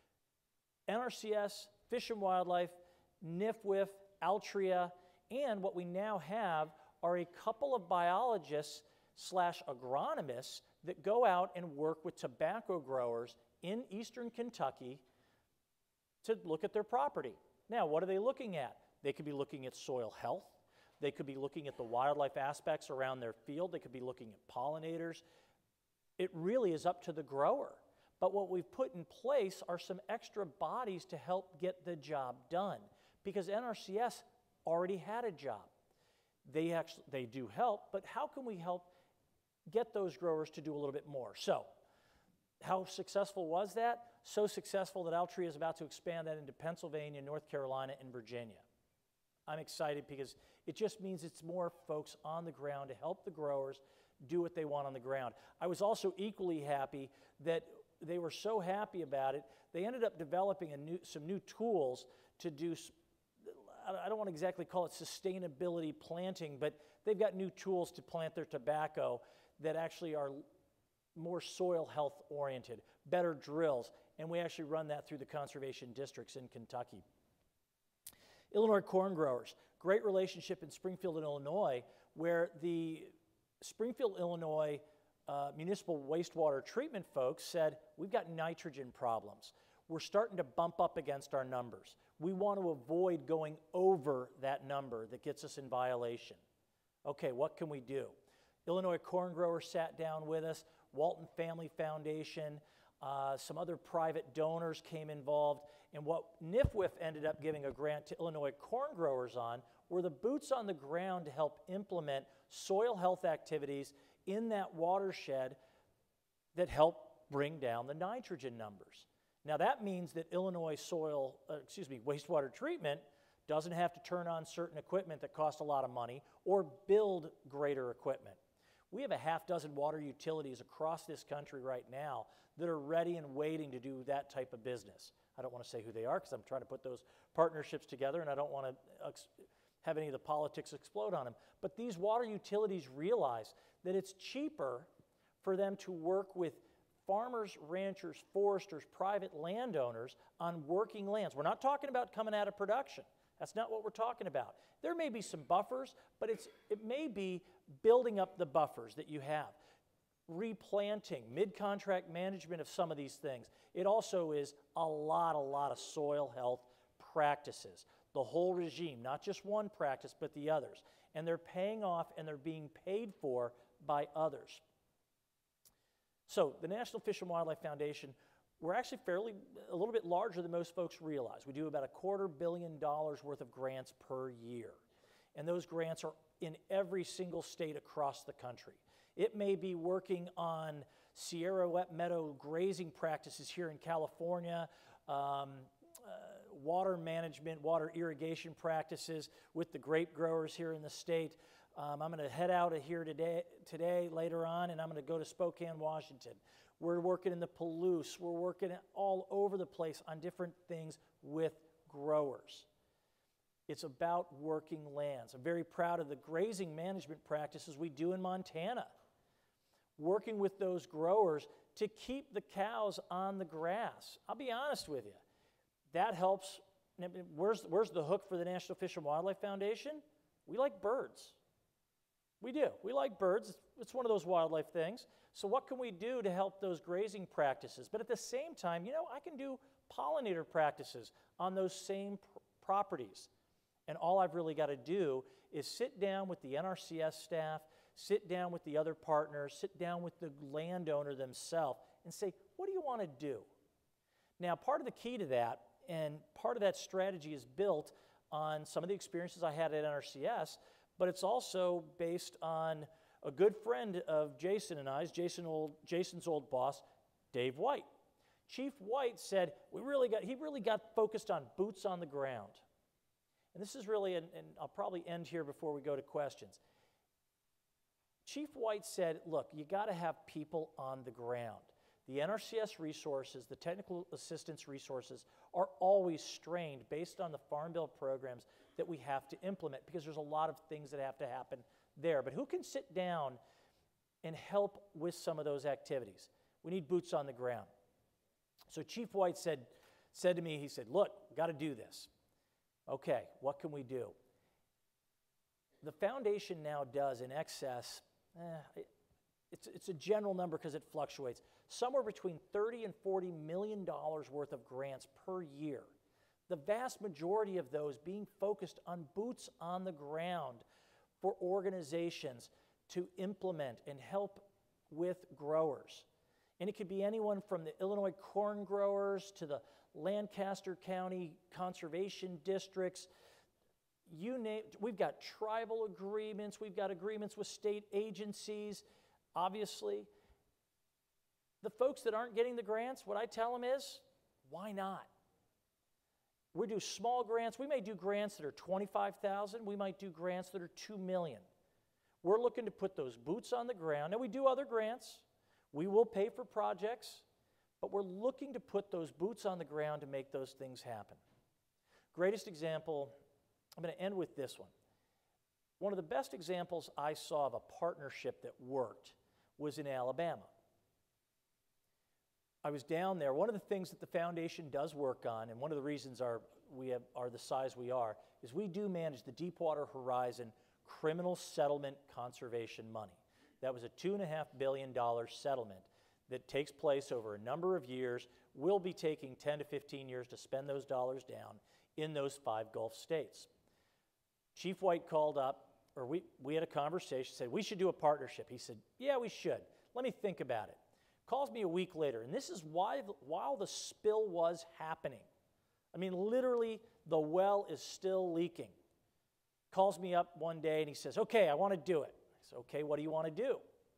N R C S, Fish and Wildlife, N F W, Altria, and what we now have are a couple of biologists slash agronomists that go out and work with tobacco growers in eastern Kentucky to look at their property. Now, what are they looking at? They could be looking at soil health. They could be looking at the wildlife aspects around their field. They could be looking at pollinators. It really is up to the grower. But what we've put in place are some extra bodies to help get the job done, because N R C S already had a job. They actually, they do help, but how can we help get those growers to do a little bit more? So, how successful was that? So successful that Altria is about to expand that into Pennsylvania, North Carolina, and Virginia. I'm excited because it just means it's more folks on the ground to help the growers do what they want on the ground. I was also equally happy that they were so happy about it, they ended up developing a new, some new tools to do, I don't want to exactly call it sustainability planting, but they've got new tools to plant their tobacco that actually are more soil health oriented, better drills, and we actually run that through the conservation districts in Kentucky. Illinois corn growers, great relationship in Springfield, Illinois, where the Springfield, Illinois uh, municipal wastewater treatment folks said, we've got nitrogen problems. We're starting to bump up against our numbers. We want to avoid going over that number that gets us in violation. Okay, what can we do? Illinois corn growers sat down with us, Walton Family Foundation, uh, some other private donors came involved, and what N F W ended up giving a grant to Illinois corn growers on were the boots on the ground to help implement soil health activities in that watershed that help bring down the nitrogen numbers. Now that means that Illinois soil, uh, excuse me, wastewater treatment doesn't have to turn on certain equipment that cost a lot of money or build greater equipment. We have a half dozen water utilities across this country right now that are ready and waiting to do that type of business. I don't want to say who they are because I'm trying to put those partnerships together, and I don't want to ex- have any of the politics explode on them. But these water utilities realize that it's cheaper for them to work with farmers, ranchers, foresters, private landowners on working lands. We're not talking about coming out of production. That's not what we're talking about. There may be some buffers, but it's, it may be building up the buffers that you have, replanting, mid-contract management of some of these things. It also is a lot, a lot of soil health practices. The whole regime, not just one practice, but the others. And they're paying off and they're being paid for by others. So the National Fish and Wildlife Foundation, we're actually fairly, a little bit larger than most folks realize. We do about a quarter billion dollars worth of grants per year. And those grants are in every single state across the country. It may be working on Sierra Wet Meadow grazing practices here in California, um, water management, water irrigation practices with the grape growers here in the state. Um, I'm going to head out of here today, today, later on, and I'm going to go to Spokane, Washington. We're working in the Palouse. We're working all over the place on different things with growers. It's about working lands. I'm very proud of the grazing management practices we do in Montana, working with those growers to keep the cows on the grass. I'll be honest with you. That helps. Where's, where's the hook for the National Fish and Wildlife Foundation? We like birds. We do. We like birds. It's one of those wildlife things. So what can we do to help those grazing practices? But at the same time, you know, I can do pollinator practices on those same pr- properties. And all I've really got to do is sit down with the N R C S staff, sit down with the other partners, sit down with the landowner themselves, and say, what do you want to do? Now, part of the key to that, and part of that strategy is built on some of the experiences I had at N R C S, but it's also based on a good friend of Jason and I's, Jason old, Jason's old boss, Dave White. Chief White said, we really got, he really got focused on boots on the ground. And this is really, and, and I'll probably end here before we go to questions. Chief White said, look, you got to have people on the ground. The N R C S resources, the technical assistance resources, are always strained based on the Farm Bill programs that we have to implement, because there's a lot of things that have to happen there. But who can sit down and help with some of those activities? We need boots on the ground. So Chief White said, said to me, he said, look, got to do this. Okay, what can we do? The foundation now does in excess, eh, it's, it's a general number because it fluctuates, somewhere between thirty and forty million dollars worth of grants per year. The vast majority of those being focused on boots on the ground for organizations to implement and help with growers. And it could be anyone from the Illinois corn growers to the Lancaster County conservation districts. You name, we've got tribal agreements, we've got agreements with state agencies, obviously. The folks that aren't getting the grants, what I tell them is, why not? We do small grants. We may do grants that are twenty-five thousand dollars. We might do grants that are two million dollars. We're looking to put those boots on the ground. Now, we do other grants. We will pay for projects, but we're looking to put those boots on the ground to make those things happen. Greatest example, I'm going to end with this one. One of the best examples I saw of a partnership that worked was in Alabama. I was down there. One of the things that the foundation does work on, and one of the reasons our, we have, are the size we are, is we do manage the Deepwater Horizon criminal settlement conservation money. That was a two point five billion dollars settlement that takes place over a number of years. We'll be taking ten to fifteen years to spend those dollars down in those five Gulf states. Chief White called up, or we, we had a conversation, said, we should do a partnership. He said, yeah, we should. Let me think about it. Calls me a week later, and this is why the, while the spill was happening. I mean, literally, the well is still leaking. Calls me up one day, and he says, okay, I want to do it. I said, okay, what do you want to do?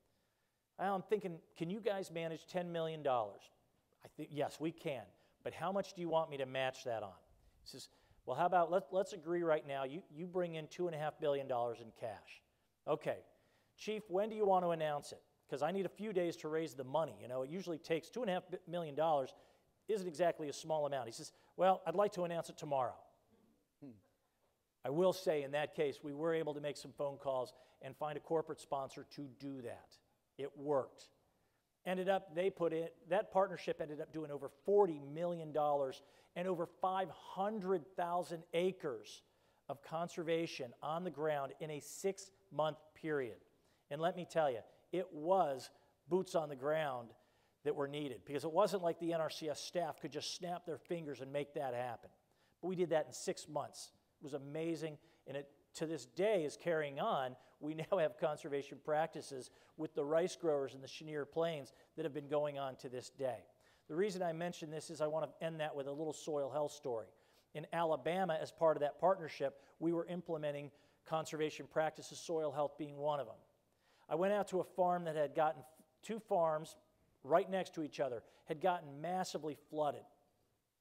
I'm thinking, can you guys manage ten million dollars? I think, yes, we can, but how much do you want me to match that on? He says, well, how about, let, let's agree right now, you, you bring in two point five billion dollars in cash. Okay, Chief, when do you want to announce it? Because I need a few days to raise the money. You know, it usually takes two point five million dollars, isn't exactly a small amount. He says, well, I'd like to announce it tomorrow. Hmm. I will say, in that case, we were able to make some phone calls and find a corporate sponsor to do that. It worked. Ended up, they put in, that partnership ended up doing over forty million dollars and over five hundred thousand acres of conservation on the ground in a six-month period. And let me tell you, it was boots on the ground that were needed, because it wasn't like the N R C S staff could just snap their fingers and make that happen. But we did that in six months. It was amazing, and it to this day is carrying on. We now have conservation practices with the rice growers in the Chenier Plains that have been going on to this day. The reason I mention this is I want to end that with a little soil health story. In Alabama, as part of that partnership, we were implementing conservation practices, soil health being one of them. I went out to a farm that had gotten, two farms right next to each other, had gotten massively flooded.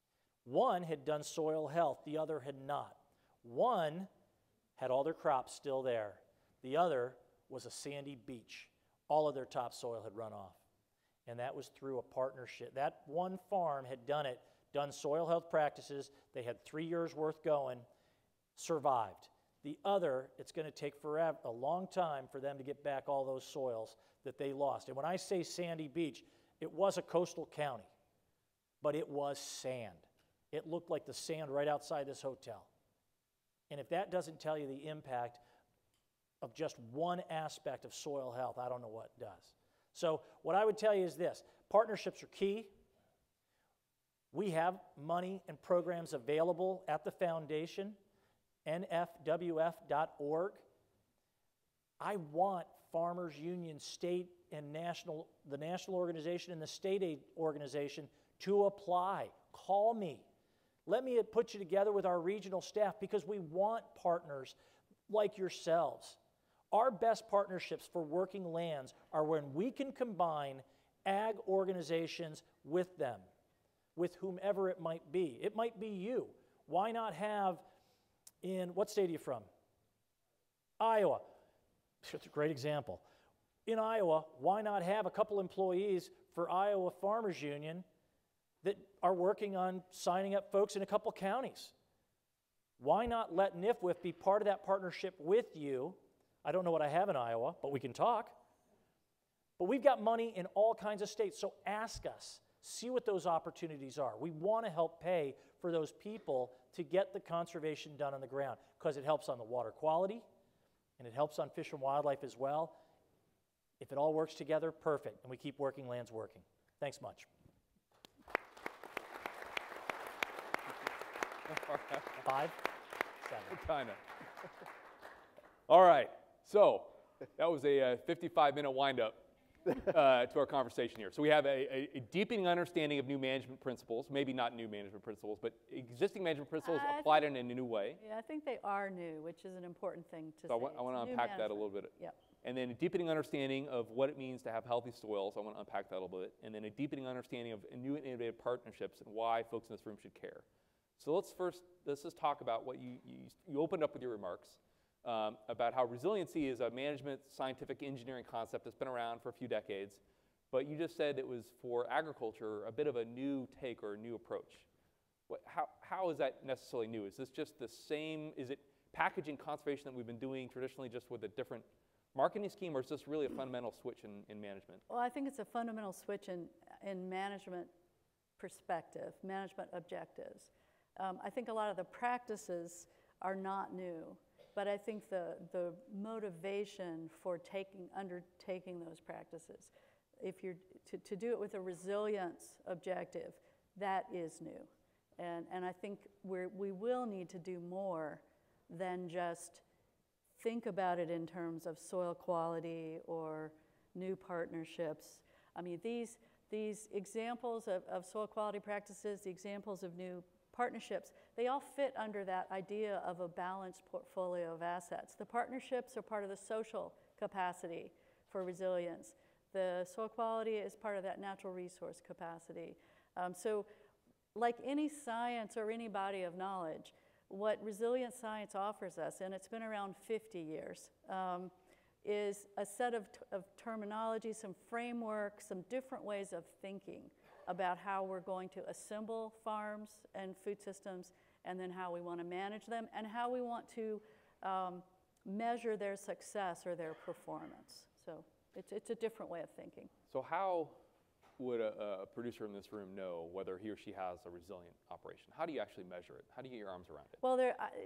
One had done soil health, the other had not. One had all their crops still there. The other was a sandy beach. All of their topsoil had run off. And that was through a partnership. That one farm had done it, done soil health practices. They had three years worth going, survived. The other, it's going to take forever, a long time for them to get back all those soils that they lost. And when I say sandy beach, it was a coastal county, but it was sand. It looked like the sand right outside this hotel. And if that doesn't tell you the impact of just one aspect of soil health, I don't know what does. So what I would tell you is this: partnerships are key. We have money and programs available at the foundation, N F W F dot org. I want Farmers Union, state and national, the national organization and the state aid organization to apply. Call me. Let me put you together with our regional staff, because we want partners like yourselves. Our best partnerships for working lands are when we can combine ag organizations with them, with whomever it might be. It might be you. Why not have, in, what state are you from? Iowa. It's a great example. In Iowa, why not have a couple employees for Iowa Farmers Union that are working on signing up folks in a couple counties? Why not let N F W F be part of that partnership with you? I don't know what I have in Iowa, but we can talk. But we've got money in all kinds of states, so ask us. See what those opportunities are. We want to help pay for those people to get the conservation done on the ground, because it helps on the water quality, and it helps on fish and wildlife as well. If it all works together, perfect, and we keep working lands working. Thanks much. Five, seven. Kind of. All right. So that was a fifty-five minute windup uh, to our conversation here. So we have a, a, a deepening understanding of new management principles, maybe not new management principles, but existing management principles I applied in a new way. Yeah, I think they are new, which is an important thing to So say. I want, I want to It's new unpack that a management. little bit. Yep. And then a deepening understanding of what it means to have healthy soils. I want to unpack that a little bit. And then a deepening understanding of new and innovative partnerships and why folks in this room should care. So let's first, let's just talk about what you, you, you opened up with your remarks um, about how resiliency is a management, scientific, engineering concept that's been around for a few decades. But you just said it was for agriculture a bit of a new take or a new approach. What, how, how is that necessarily new? Is this just the same, is it packaging conservation that we've been doing traditionally just with a different marketing scheme, or is this really a fundamental switch in, in management? Well, I think it's a fundamental switch in, in management perspective, management objectives. Um, I think a lot of the practices are not new, but I think the, the motivation for taking, undertaking those practices, if you're to, to do it with a resilience objective, that is new. And, and I think we're, we will need to do more than just think about it in terms of soil quality or new partnerships. I mean, these, these examples of, of soil quality practices, the examples of new partnerships, they all fit under that idea of a balanced portfolio of assets. The partnerships are part of the social capacity for resilience. The soil quality is part of that natural resource capacity. Um, so like any science or any body of knowledge, what resilient science offers us, and it's been around fifty years, um, is a set of, t of terminology, some framework, some different ways of thinking about how we're going to assemble farms and food systems, and then how we want to manage them, and how we want to um, measure their success or their performance. So it's, it's a different way of thinking. So how would a, a producer in this room know whether he or she has a resilient operation? How do you actually measure it? How do you get your arms around it? Well, there, I,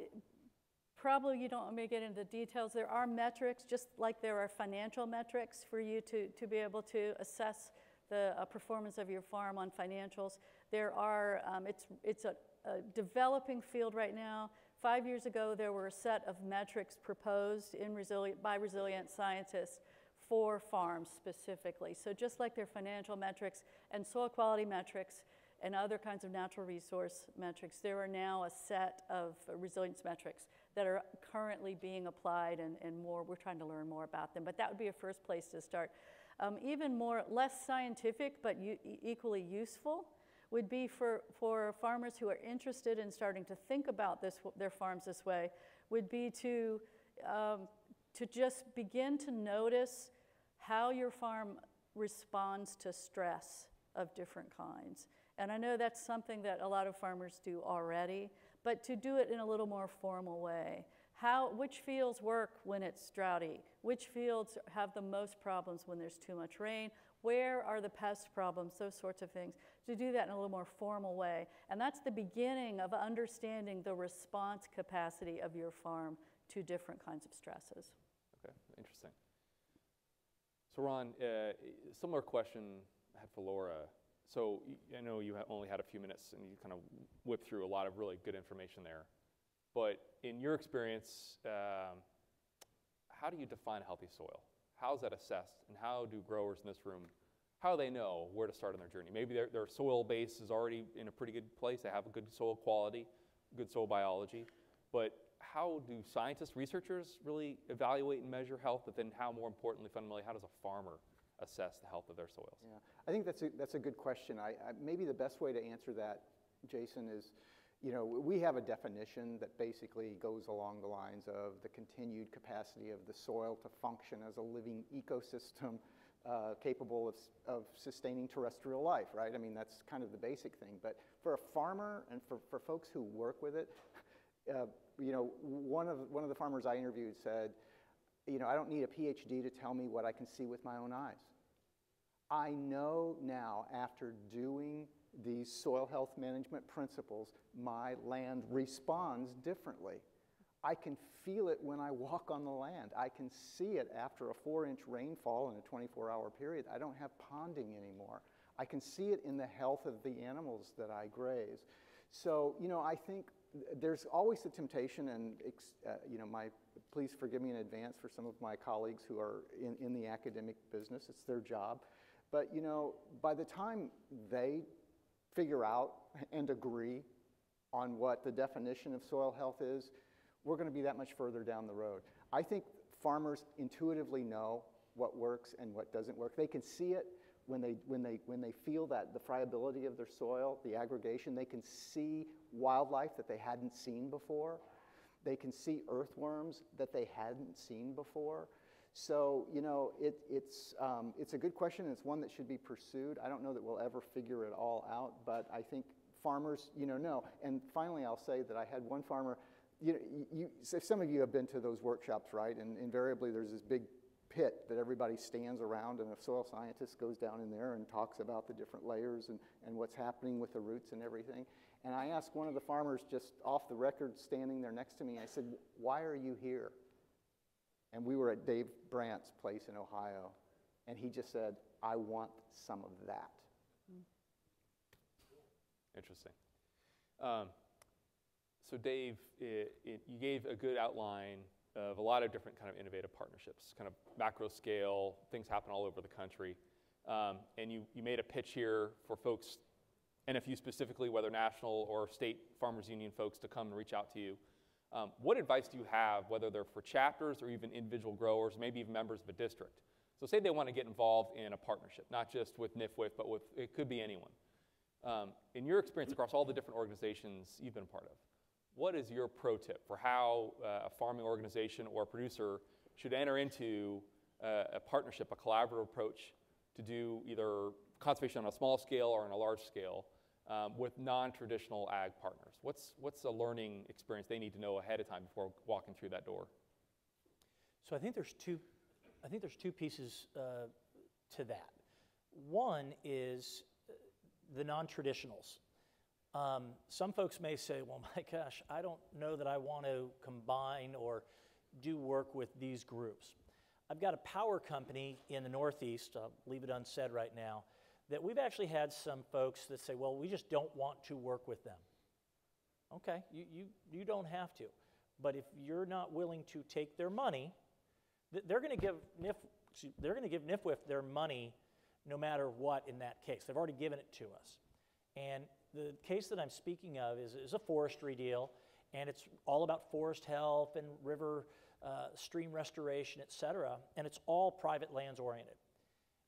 probably you don't want me to get into the details. There are metrics, just like there are financial metrics for you to, to be able to assess the uh, performance of your farm on financials. There are, um, it's, it's a, a developing field right now. Five years ago, there were a set of metrics proposed in resilient, by resilient scientists for farms specifically. So just like their financial metrics and soil quality metrics and other kinds of natural resource metrics, there are now a set of resilience metrics that are currently being applied, and, and more, we're trying to learn more about them. But that would be a first place to start. Um, even more, less scientific, but u equally useful, would be for, for farmers who are interested in starting to think about this, their farms this way, would be to, um, to just begin to notice how your farm responds to stress of different kinds. And I know that's something that a lot of farmers do already, but to do it in a little more formal way. How, which fields work when it's droughty? Which fields have the most problems when there's too much rain? Where are the pest problems? Those sorts of things. To do that in a little more formal way. And that's the beginning of understanding the response capacity of your farm to different kinds of stresses. Okay, interesting. So Ron, uh, similar question I had for Laura. So I know you only had a few minutes and you kind of whipped through a lot of really good information there. But in your experience, um, how do you define healthy soil? How is that assessed? And how do growers in this room, how do they know where to start on their journey? Maybe their, their soil base is already in a pretty good place. They have a good soil quality, good soil biology. But how do scientists, researchers really evaluate and measure health? But then how, more importantly, fundamentally, how does a farmer assess the health of their soils? Yeah, I think that's a, that's a good question. I, I, maybe the best way to answer that, Jason, is, you know, we have a definition that basically goes along the lines of the continued capacity of the soil to function as a living ecosystem uh, capable of, of sustaining terrestrial life, right? I mean, that's kind of the basic thing. But for a farmer and for, for folks who work with it, uh, you know, one of, one of the farmers I interviewed said, you know, I don't need a P H D to tell me what I can see with my own eyes. I know now, after doing these soil health management principles, my land responds differently. I can feel it when I walk on the land. I can see it after a four-inch rainfall in a twenty-four hour period. I don't have ponding anymore. I can see it in the health of the animals that I graze. So, you know, I think there's always the temptation, and uh, you know, my please forgive me in advance for some of my colleagues who are in, in the academic business. It's their job. But, you know, by the time they figure out and agree on what the definition of soil health is, we're going to be that much further down the road. I think farmers intuitively know what works and what doesn't work. They can see it when they, when they, when they feel that the friability of their soil, the aggregation. They can see wildlife that they hadn't seen before. They can see earthworms that they hadn't seen before. So, you know, it, it's, um, it's a good question, and it's one that should be pursued. I don't know that we'll ever figure it all out, but I think farmers, you know, know. And finally, I'll say that I had one farmer, you know, you, so some of you have been to those workshops, right? And invariably there's this big pit that everybody stands around, and a soil scientist goes down in there and talks about the different layers and, and what's happening with the roots and everything. And I asked one of the farmers just off the record standing there next to me, I said, why are you here? And we were at Dave Brandt's place in Ohio, and he just said, I want some of that. Interesting. Um, so Dave, it, it, you gave a good outline of a lot of different kind of innovative partnerships, kind of macro scale, things happen all over the country. Um, and you, you made a pitch here for folks, N F U specifically, whether national or state farmers union folks, to come and reach out to you. Um, what advice do you have, whether they're for chapters or even individual growers, maybe even members of a district? So say they want to get involved in a partnership, not just with N F W, but with, it could be anyone. Um, in your experience across all the different organizations you've been a part of, what is your pro tip for how uh, a farming organization or a producer should enter into uh, a partnership, a collaborative approach to do either conservation on a small scale or on a large scale um, with non-traditional ag partners? What's, what's a learning experience they need to know ahead of time before walking through that door? So I think there's two, I think there's two pieces uh, to that. One is the non-traditionals. Um, some folks may say, well, my gosh, I don't know that I want to combine or do work with these groups. I've got a power company in the Northeast, I'll leave it unsaid right now, that we've actually had some folks that say, well, we just don't want to work with them. Okay, you, you, you don't have to. But if you're not willing to take their money, they're going to give N F, they're going to give N F W their money no matter what in that case. They've already given it to us. And the case that I'm speaking of is, is a forestry deal, and it's all about forest health and river, uh, stream restoration, et cetera, and it's all private lands oriented.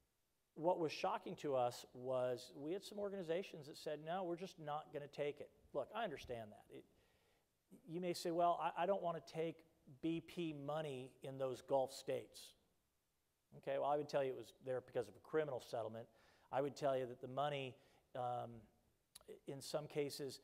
what was shocking to us was we had some organizations that said, no, we're just not going to take it. Look, I understand that. It, you may say, well, I, I don't want to take B P money in those Gulf states. Okay, well, I would tell you it was there because of a criminal settlement. I would tell you that the money, um, in some cases,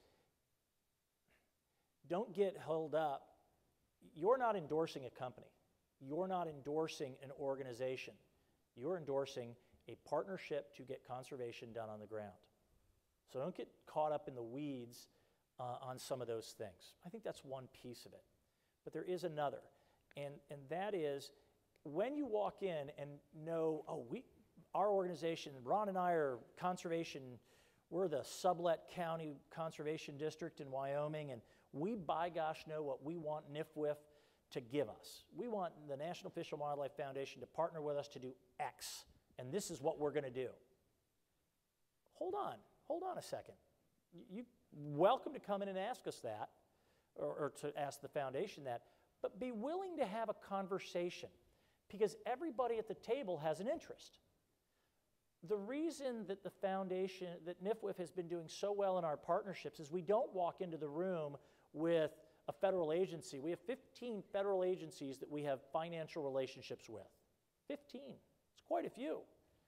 don't get held up. You're not endorsing a company. You're not endorsing an organization. You're endorsing a partnership to get conservation done on the ground. So don't get caught up in the weeds uh, on some of those things. I think that's one piece of it. But there is another, and, and that is when you walk in and know, oh, we, our organization, Ron and I are conservation, we're the Sublet County Conservation District in Wyoming, and we, by gosh, know what we want N F W to give us. We want the National Fish and Wildlife Foundation to partner with us to do X, and this is what we're going to do. Hold on, hold on a second. You're welcome to come in and ask us that, or, or to ask the foundation that, but be willing to have a conversation, because everybody at the table has an interest. The reason that the foundation, that N F W has been doing so well in our partnerships is we don't walk into the room with a federal agency. We have fifteen federal agencies that we have financial relationships with. fifteen, it's quite a few.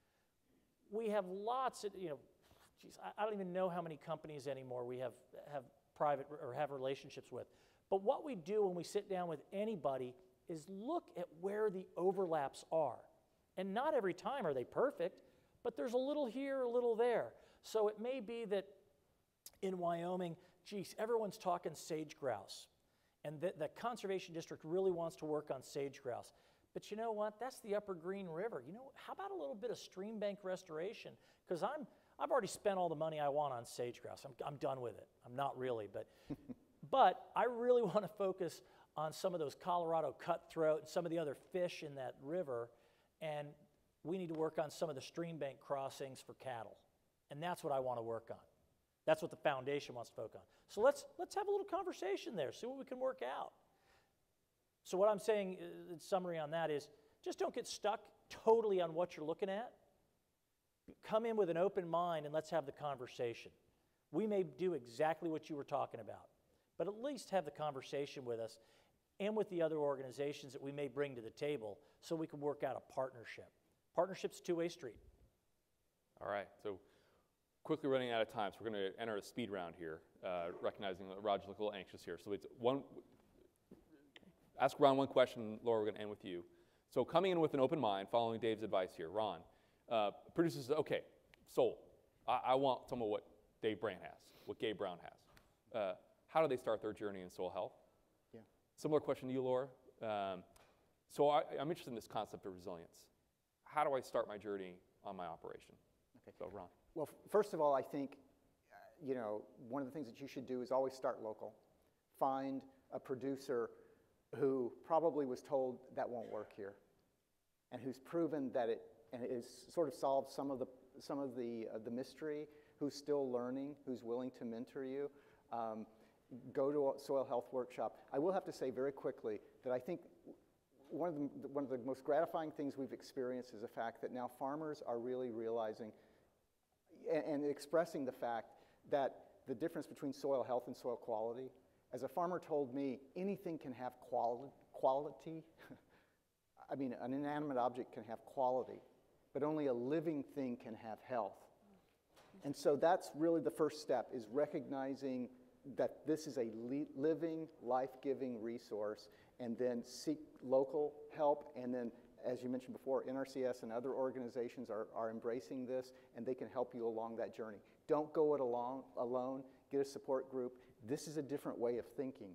We have lots of, you know, geez, I, I don't even know how many companies anymore we have, have private or have relationships with. But what we do when we sit down with anybody is look at where the overlaps are. And not every time are they perfect, but there's a little here, a little there. So it may be that in Wyoming, geez, everyone's talking sage grouse. And the, the Conservation District really wants to work on sage grouse. But you know what? That's the Upper Green River. You know, how about a little bit of stream bank restoration? Because I'm, I've already spent all the money I want on sage grouse. I'm, I'm done with it. I'm not really, but, but I really want to focus on some of those Colorado cutthroat and some of the other fish in that river. And we need to work on some of the stream bank crossings for cattle. And that's what I want to work on. That's what the foundation wants to focus on. So let's, let's have a little conversation there, see what we can work out. So what I'm saying in summary on that is just don't get stuck totally on what you're looking at. Come in with an open mind and let's have the conversation. We may do exactly what you were talking about, but at least have the conversation with us and with the other organizations that we may bring to the table so we can work out a partnership. Partnership's a two-way street. All right, so quickly running out of time, so we're going to enter a speed round here, uh, recognizing that Roger's a little anxious here. So it's one, ask Ron one question, Laura, we're going to end with you. So coming in with an open mind, following Dave's advice here, Ron, uh, producer says, okay, sold. I, I want some of what Dave Brand has, what Gabe Brown has. Uh, how do they start their journey in soil health? Yeah. Similar question to you, Laura. Um, so I, I'm interested in this concept of resilience. How do I start my journey on my operation? Okay. So Ron. Well, f- first of all, I think, uh, you know, one of the things that you should do is always start local. Find a producer who probably was told that won't work here, and who's proven that it, and it is sort of solved some of the some of the uh, the mystery. Who's still learning? Who's willing to mentor you? Um, go to a soil health workshop. I will have to say very quickly that I think one of the one of the most gratifying things we've experienced is the fact that now farmers are really realizing and, and expressing the fact that the difference between soil health and soil quality. As a farmer told me, anything can have quali- quality. I mean, an inanimate object can have quality, but only a living thing can have health. And so that's really the first step, is recognizing that this is a li- living, life-giving resource, and then seek local help. And then, as you mentioned before, N R C S and other organizations are, are embracing this, and they can help you along that journey. Don't go it along, alone. Get a support group. This is a different way of thinking.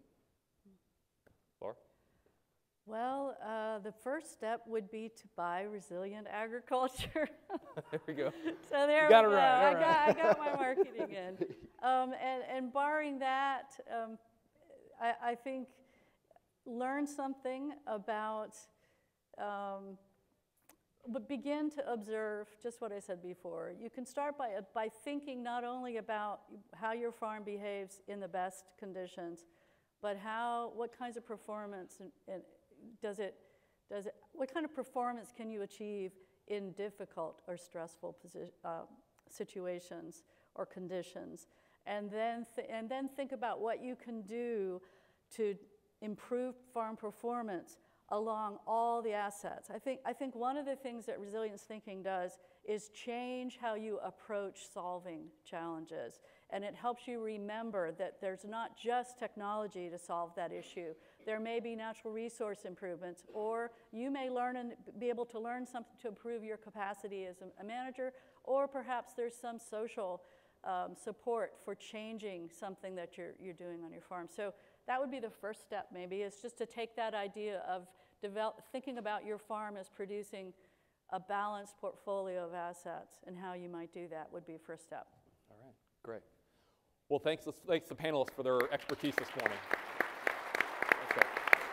Laura? Well, uh, the first step would be to buy resilient agriculture. There we go. So there You got we it go. right, all I, got, I right. got my marketing in. Um, and, and barring that, um, I, I think learn something about, um, but begin to observe just what I said before. You can start by, by thinking not only about how your farm behaves in the best conditions, but how, what kinds of performance and, and does it, does it, what kind of performance can you achieve in difficult or stressful posi- uh, situations or conditions. And then, th- and then think about what you can do to improve farm performance along all the assets. I think, I think one of the things that resilience thinking does is change how you approach solving challenges. And it helps you remember that there's not just technology to solve that issue. There may be natural resource improvements, or you may learn and be able to learn something to improve your capacity as a, a manager, or perhaps there's some social um, support for changing something that you're, you're doing on your farm. So that would be the first step, maybe, is just to take that idea of develop, thinking about your farm as producing a balanced portfolio of assets, and how you might do that would be a first step. All right, great. Well, thanks, thanks to the panelists for their expertise this morning. Okay.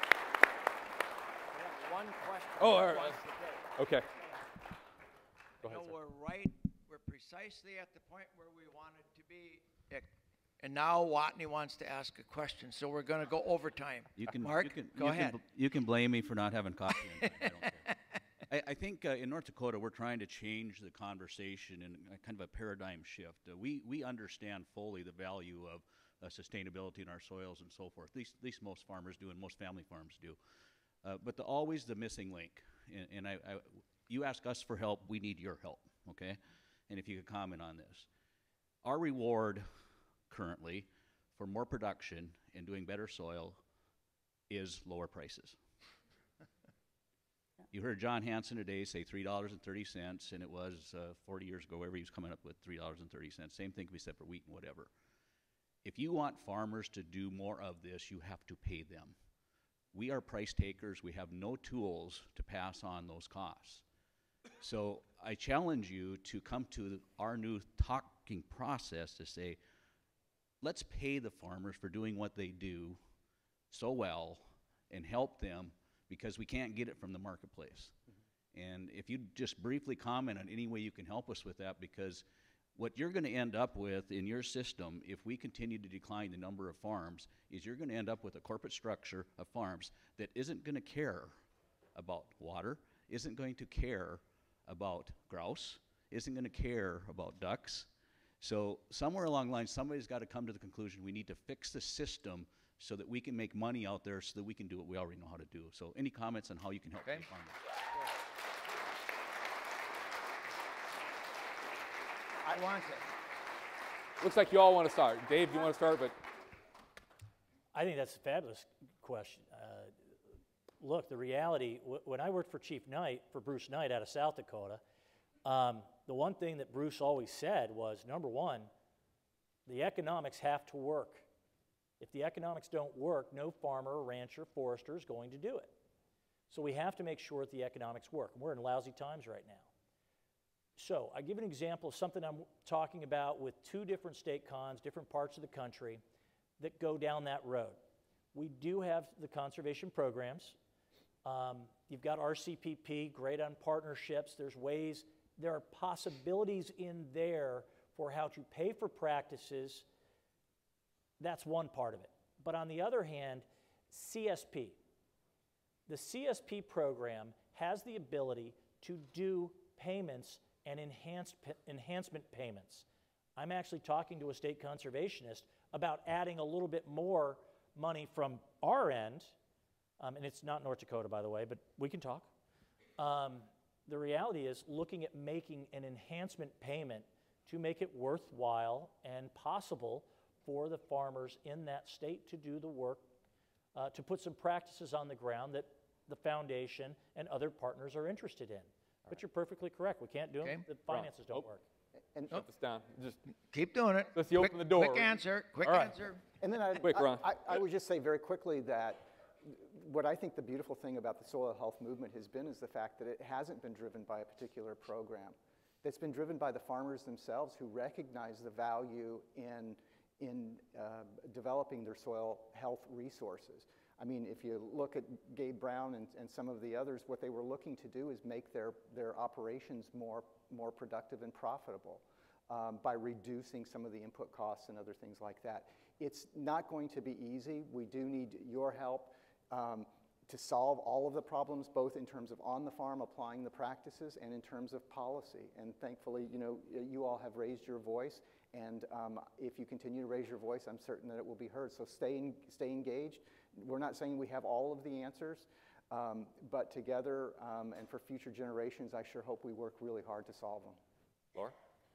One question. Oh, all right. Okay. Go ahead, No, sir. we're right, we're precisely at the point where we wanted to be. And now Watney wants to ask a question, so we're going to go overtime. You can, Mark, you can, go you ahead. Can, you can blame me for not having coffee in time. I don't care. I, I think uh, in North Dakota, we're trying to change the conversation in a kind of a paradigm shift. Uh, we, we understand fully the value of uh, sustainability in our soils and so forth. At least, at least most farmers do, and most family farms do. Uh, but the, always the missing link. And, and I, I, you ask us for help, we need your help, okay? And if you could comment on this. Our reward currently for more production and doing better soil is lower prices. You heard John Hansen today say three dollars and thirty cents, and it was uh, forty years ago, wherever he was coming up with three dollars and thirty cents. Same thing can be said for wheat and whatever. If you want farmers to do more of this, you have to pay them. We are price takers. We have no tools to pass on those costs. So I challenge you to come to our new talking process to say, let's pay the farmers for doing what they do so well and help them, because we can't get it from the marketplace. Mm-hmm. And if you just briefly comment on any way you can help us with that, because what you're going to end up with in your system, if we continue to decline the number of farms, is you're going to end up with a corporate structure of farms that isn't going to care about water, isn't going to care about grouse, isn't going to care about ducks. So somewhere along the line, somebody's got to come to the conclusion we need to fix the system so that we can make money out there, so that we can do what we already know how to do. So any comments on how you can help Okay. the farmers? I want it. Looks like you all want to start. Dave, you want to start? But I think that's a fabulous question. Uh, look, the reality, w- when I worked for Chief Knight, for Bruce Knight out of South Dakota, um, the one thing that Bruce always said was, number one, the economics have to work. If the economics don't work, no farmer, rancher, forester is going to do it. So we have to make sure that the economics work. We're in lousy times right now. So I give an example of something I'm talking about with two different state cons, different parts of the country that go down that road. We do have the conservation programs. Um, you've got R C P P, great on partnerships. There's ways, there are possibilities in there for how to pay for practices. That's one part of it. But on the other hand, C S P. The C S P program has the ability to do payments and enhanced enhancement payments. I'm actually talking to a state conservationist about adding a little bit more money from our end, um, and it's not North Dakota, by the way, but we can talk. Um, the reality is looking at making an enhancement payment to make it worthwhile and possible for the farmers in that state to do the work, uh, to put some practices on the ground that the foundation and other partners are interested in. But you're perfectly correct. We can't do Okay. them. The finances don't Oh. work. And, shut this down. Just Keep doing it. Let's you Quick- open the door. Quick answer, quick All right. answer. and then I, Quick, I, Ron. I, I would just say very quickly that what I think the beautiful thing about the soil health movement has been is the fact that it hasn't been driven by a particular program. It's been driven by the farmers themselves, who recognize the value in, in uh, developing their soil health resources. I mean, if you look at Gabe Brown and, and some of the others, what they were looking to do is make their, their operations more, more productive and profitable um, by reducing some of the input costs and other things like that. It's not going to be easy. We do need your help um, to solve all of the problems, both in terms of on the farm applying the practices and in terms of policy. And thankfully, you know, you all have raised your voice, and um, if you continue to raise your voice, I'm certain that it will be heard. So stay, in, stay engaged. We're not saying we have all of the answers, um, but together um, and for future generations, I sure hope we work really hard to solve them. Laura?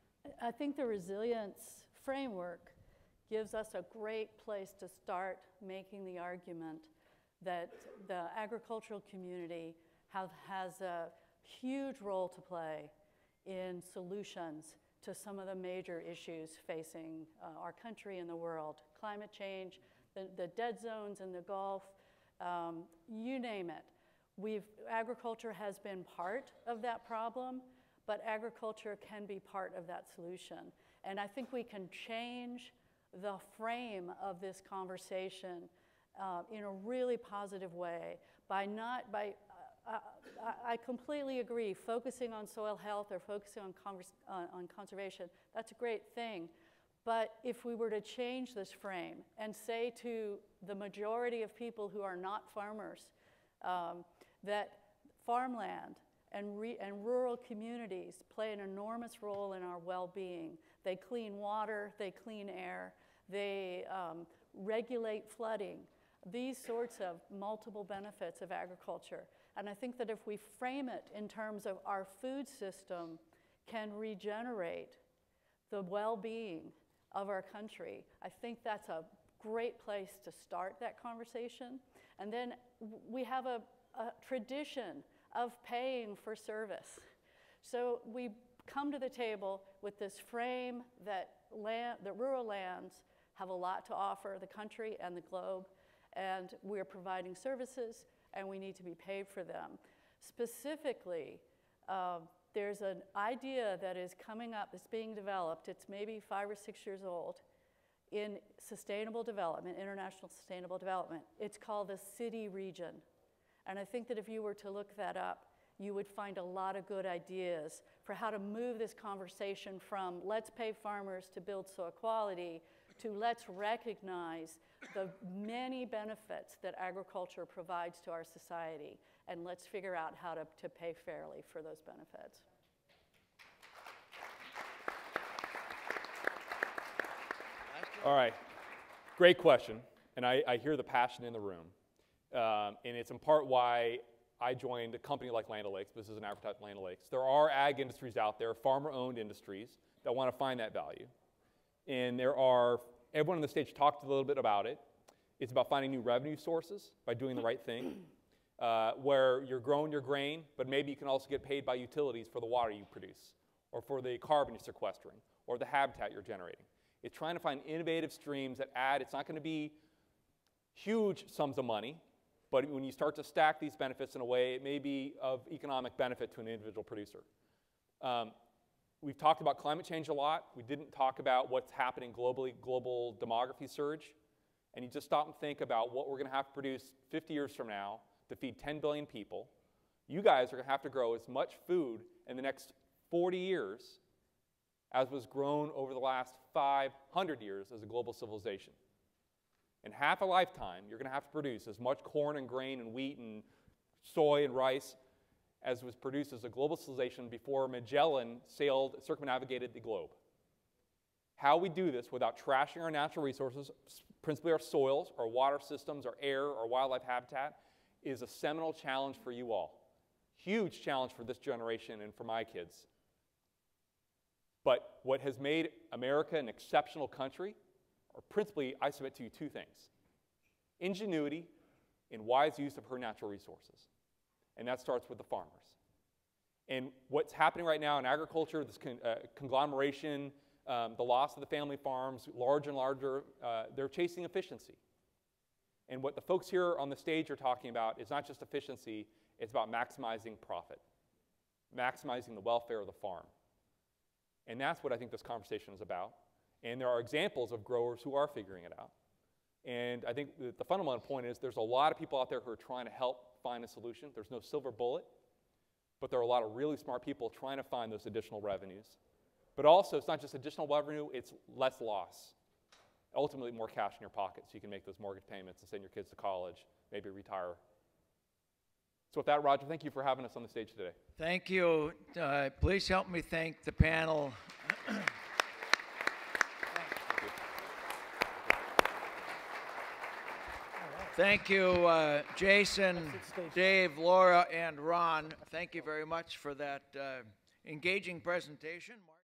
I think the resilience framework gives us a great place to start making the argument that the agricultural community have, has a huge role to play in solutions to some of the major issues facing uh, our country and the world. Climate change, the, the dead zones in the Gulf, um, you name it. We've, agriculture has been part of that problem, but agriculture can be part of that solution. And I think we can change the frame of this conversation uh, in a really positive way by not, by, uh, I, I completely agree, focusing on soil health or focusing on, convers uh, on conservation, that's a great thing. But if we were to change this frame and say to the majority of people who are not farmers um, that farmland and, re and rural communities play an enormous role in our well-being. They clean water, they clean air, they um, regulate flooding, these sorts of multiple benefits of agriculture. And I think that if we frame it in terms of our food system can regenerate the well-being of our country, I think that's a great place to start that conversation. And then we have a, a tradition of paying for service. So we come to the table with this frame that land, the rural lands have a lot to offer the country and the globe, and we're providing services and we need to be paid for them. Specifically, uh, there's an idea that is coming up, that's being developed, it's maybe five or six years old, in sustainable development, international sustainable development. It's called the city region. And I think that if you were to look that up, you would find a lot of good ideas for how to move this conversation from let's pay farmers to build soil quality to let's recognize the many benefits that agriculture provides to our society, and let's figure out how to, to pay fairly for those benefits. All right, great question, and I, I hear the passion in the room, um, and it's in part why I joined a company like Land O'Lakes. This is an advertisement, Land O'Lakes. There are ag industries out there, farmer-owned industries, that want to find that value. And there are, everyone on the stage talked a little bit about it. It's about finding new revenue sources by doing the right thing, uh, where you're growing your grain, but maybe you can also get paid by utilities for the water you produce, or for the carbon you're sequestering, or the habitat you're generating. It's trying to find innovative streams that add, it's not going to be huge sums of money, but when you start to stack these benefits in a way, it may be of economic benefit to an individual producer. Um, we've talked about climate change a lot. We didn't talk about what's happening globally, global demography surge. And you just stop and think about what we're going to have to produce fifty years from now to feed ten billion people. You guys are going to have to grow as much food in the next forty years as was grown over the last five hundred years as a global civilization. In half a lifetime, you're going to have to produce as much corn and grain and wheat and soy and rice as was produced as a global civilization before Magellan sailed, circumnavigated the globe. How we do this without trashing our natural resources, principally our soils, our water systems, our air, our wildlife habitat, is a seminal challenge for you all. Huge challenge for this generation and for my kids. But what has made America an exceptional country are principally, I submit to you, two things. Ingenuity and wise use of her natural resources. And that starts with the farmers. And what's happening right now in agriculture, this con uh, conglomeration, um, the loss of the family farms, larger and larger, uh, they're chasing efficiency. And what the folks here on the stage are talking about is not just efficiency, it's about maximizing profit, maximizing the welfare of the farm. And that's what I think this conversation is about. And there are examples of growers who are figuring it out. And I think the, the fundamental point is there's a lot of people out there who are trying to help find a solution. There's no silver bullet, but there are a lot of really smart people trying to find those additional revenues. But also, it's not just additional revenue, it's less loss. Ultimately, more cash in your pocket so you can make those mortgage payments and send your kids to college, maybe retire So with that, Roger, thank you for having us on the stage today. Thank you. Uh, please help me thank the panel. Thank you, uh, Jason, Dave, Laura, and Ron. Thank you very much for that uh, engaging presentation.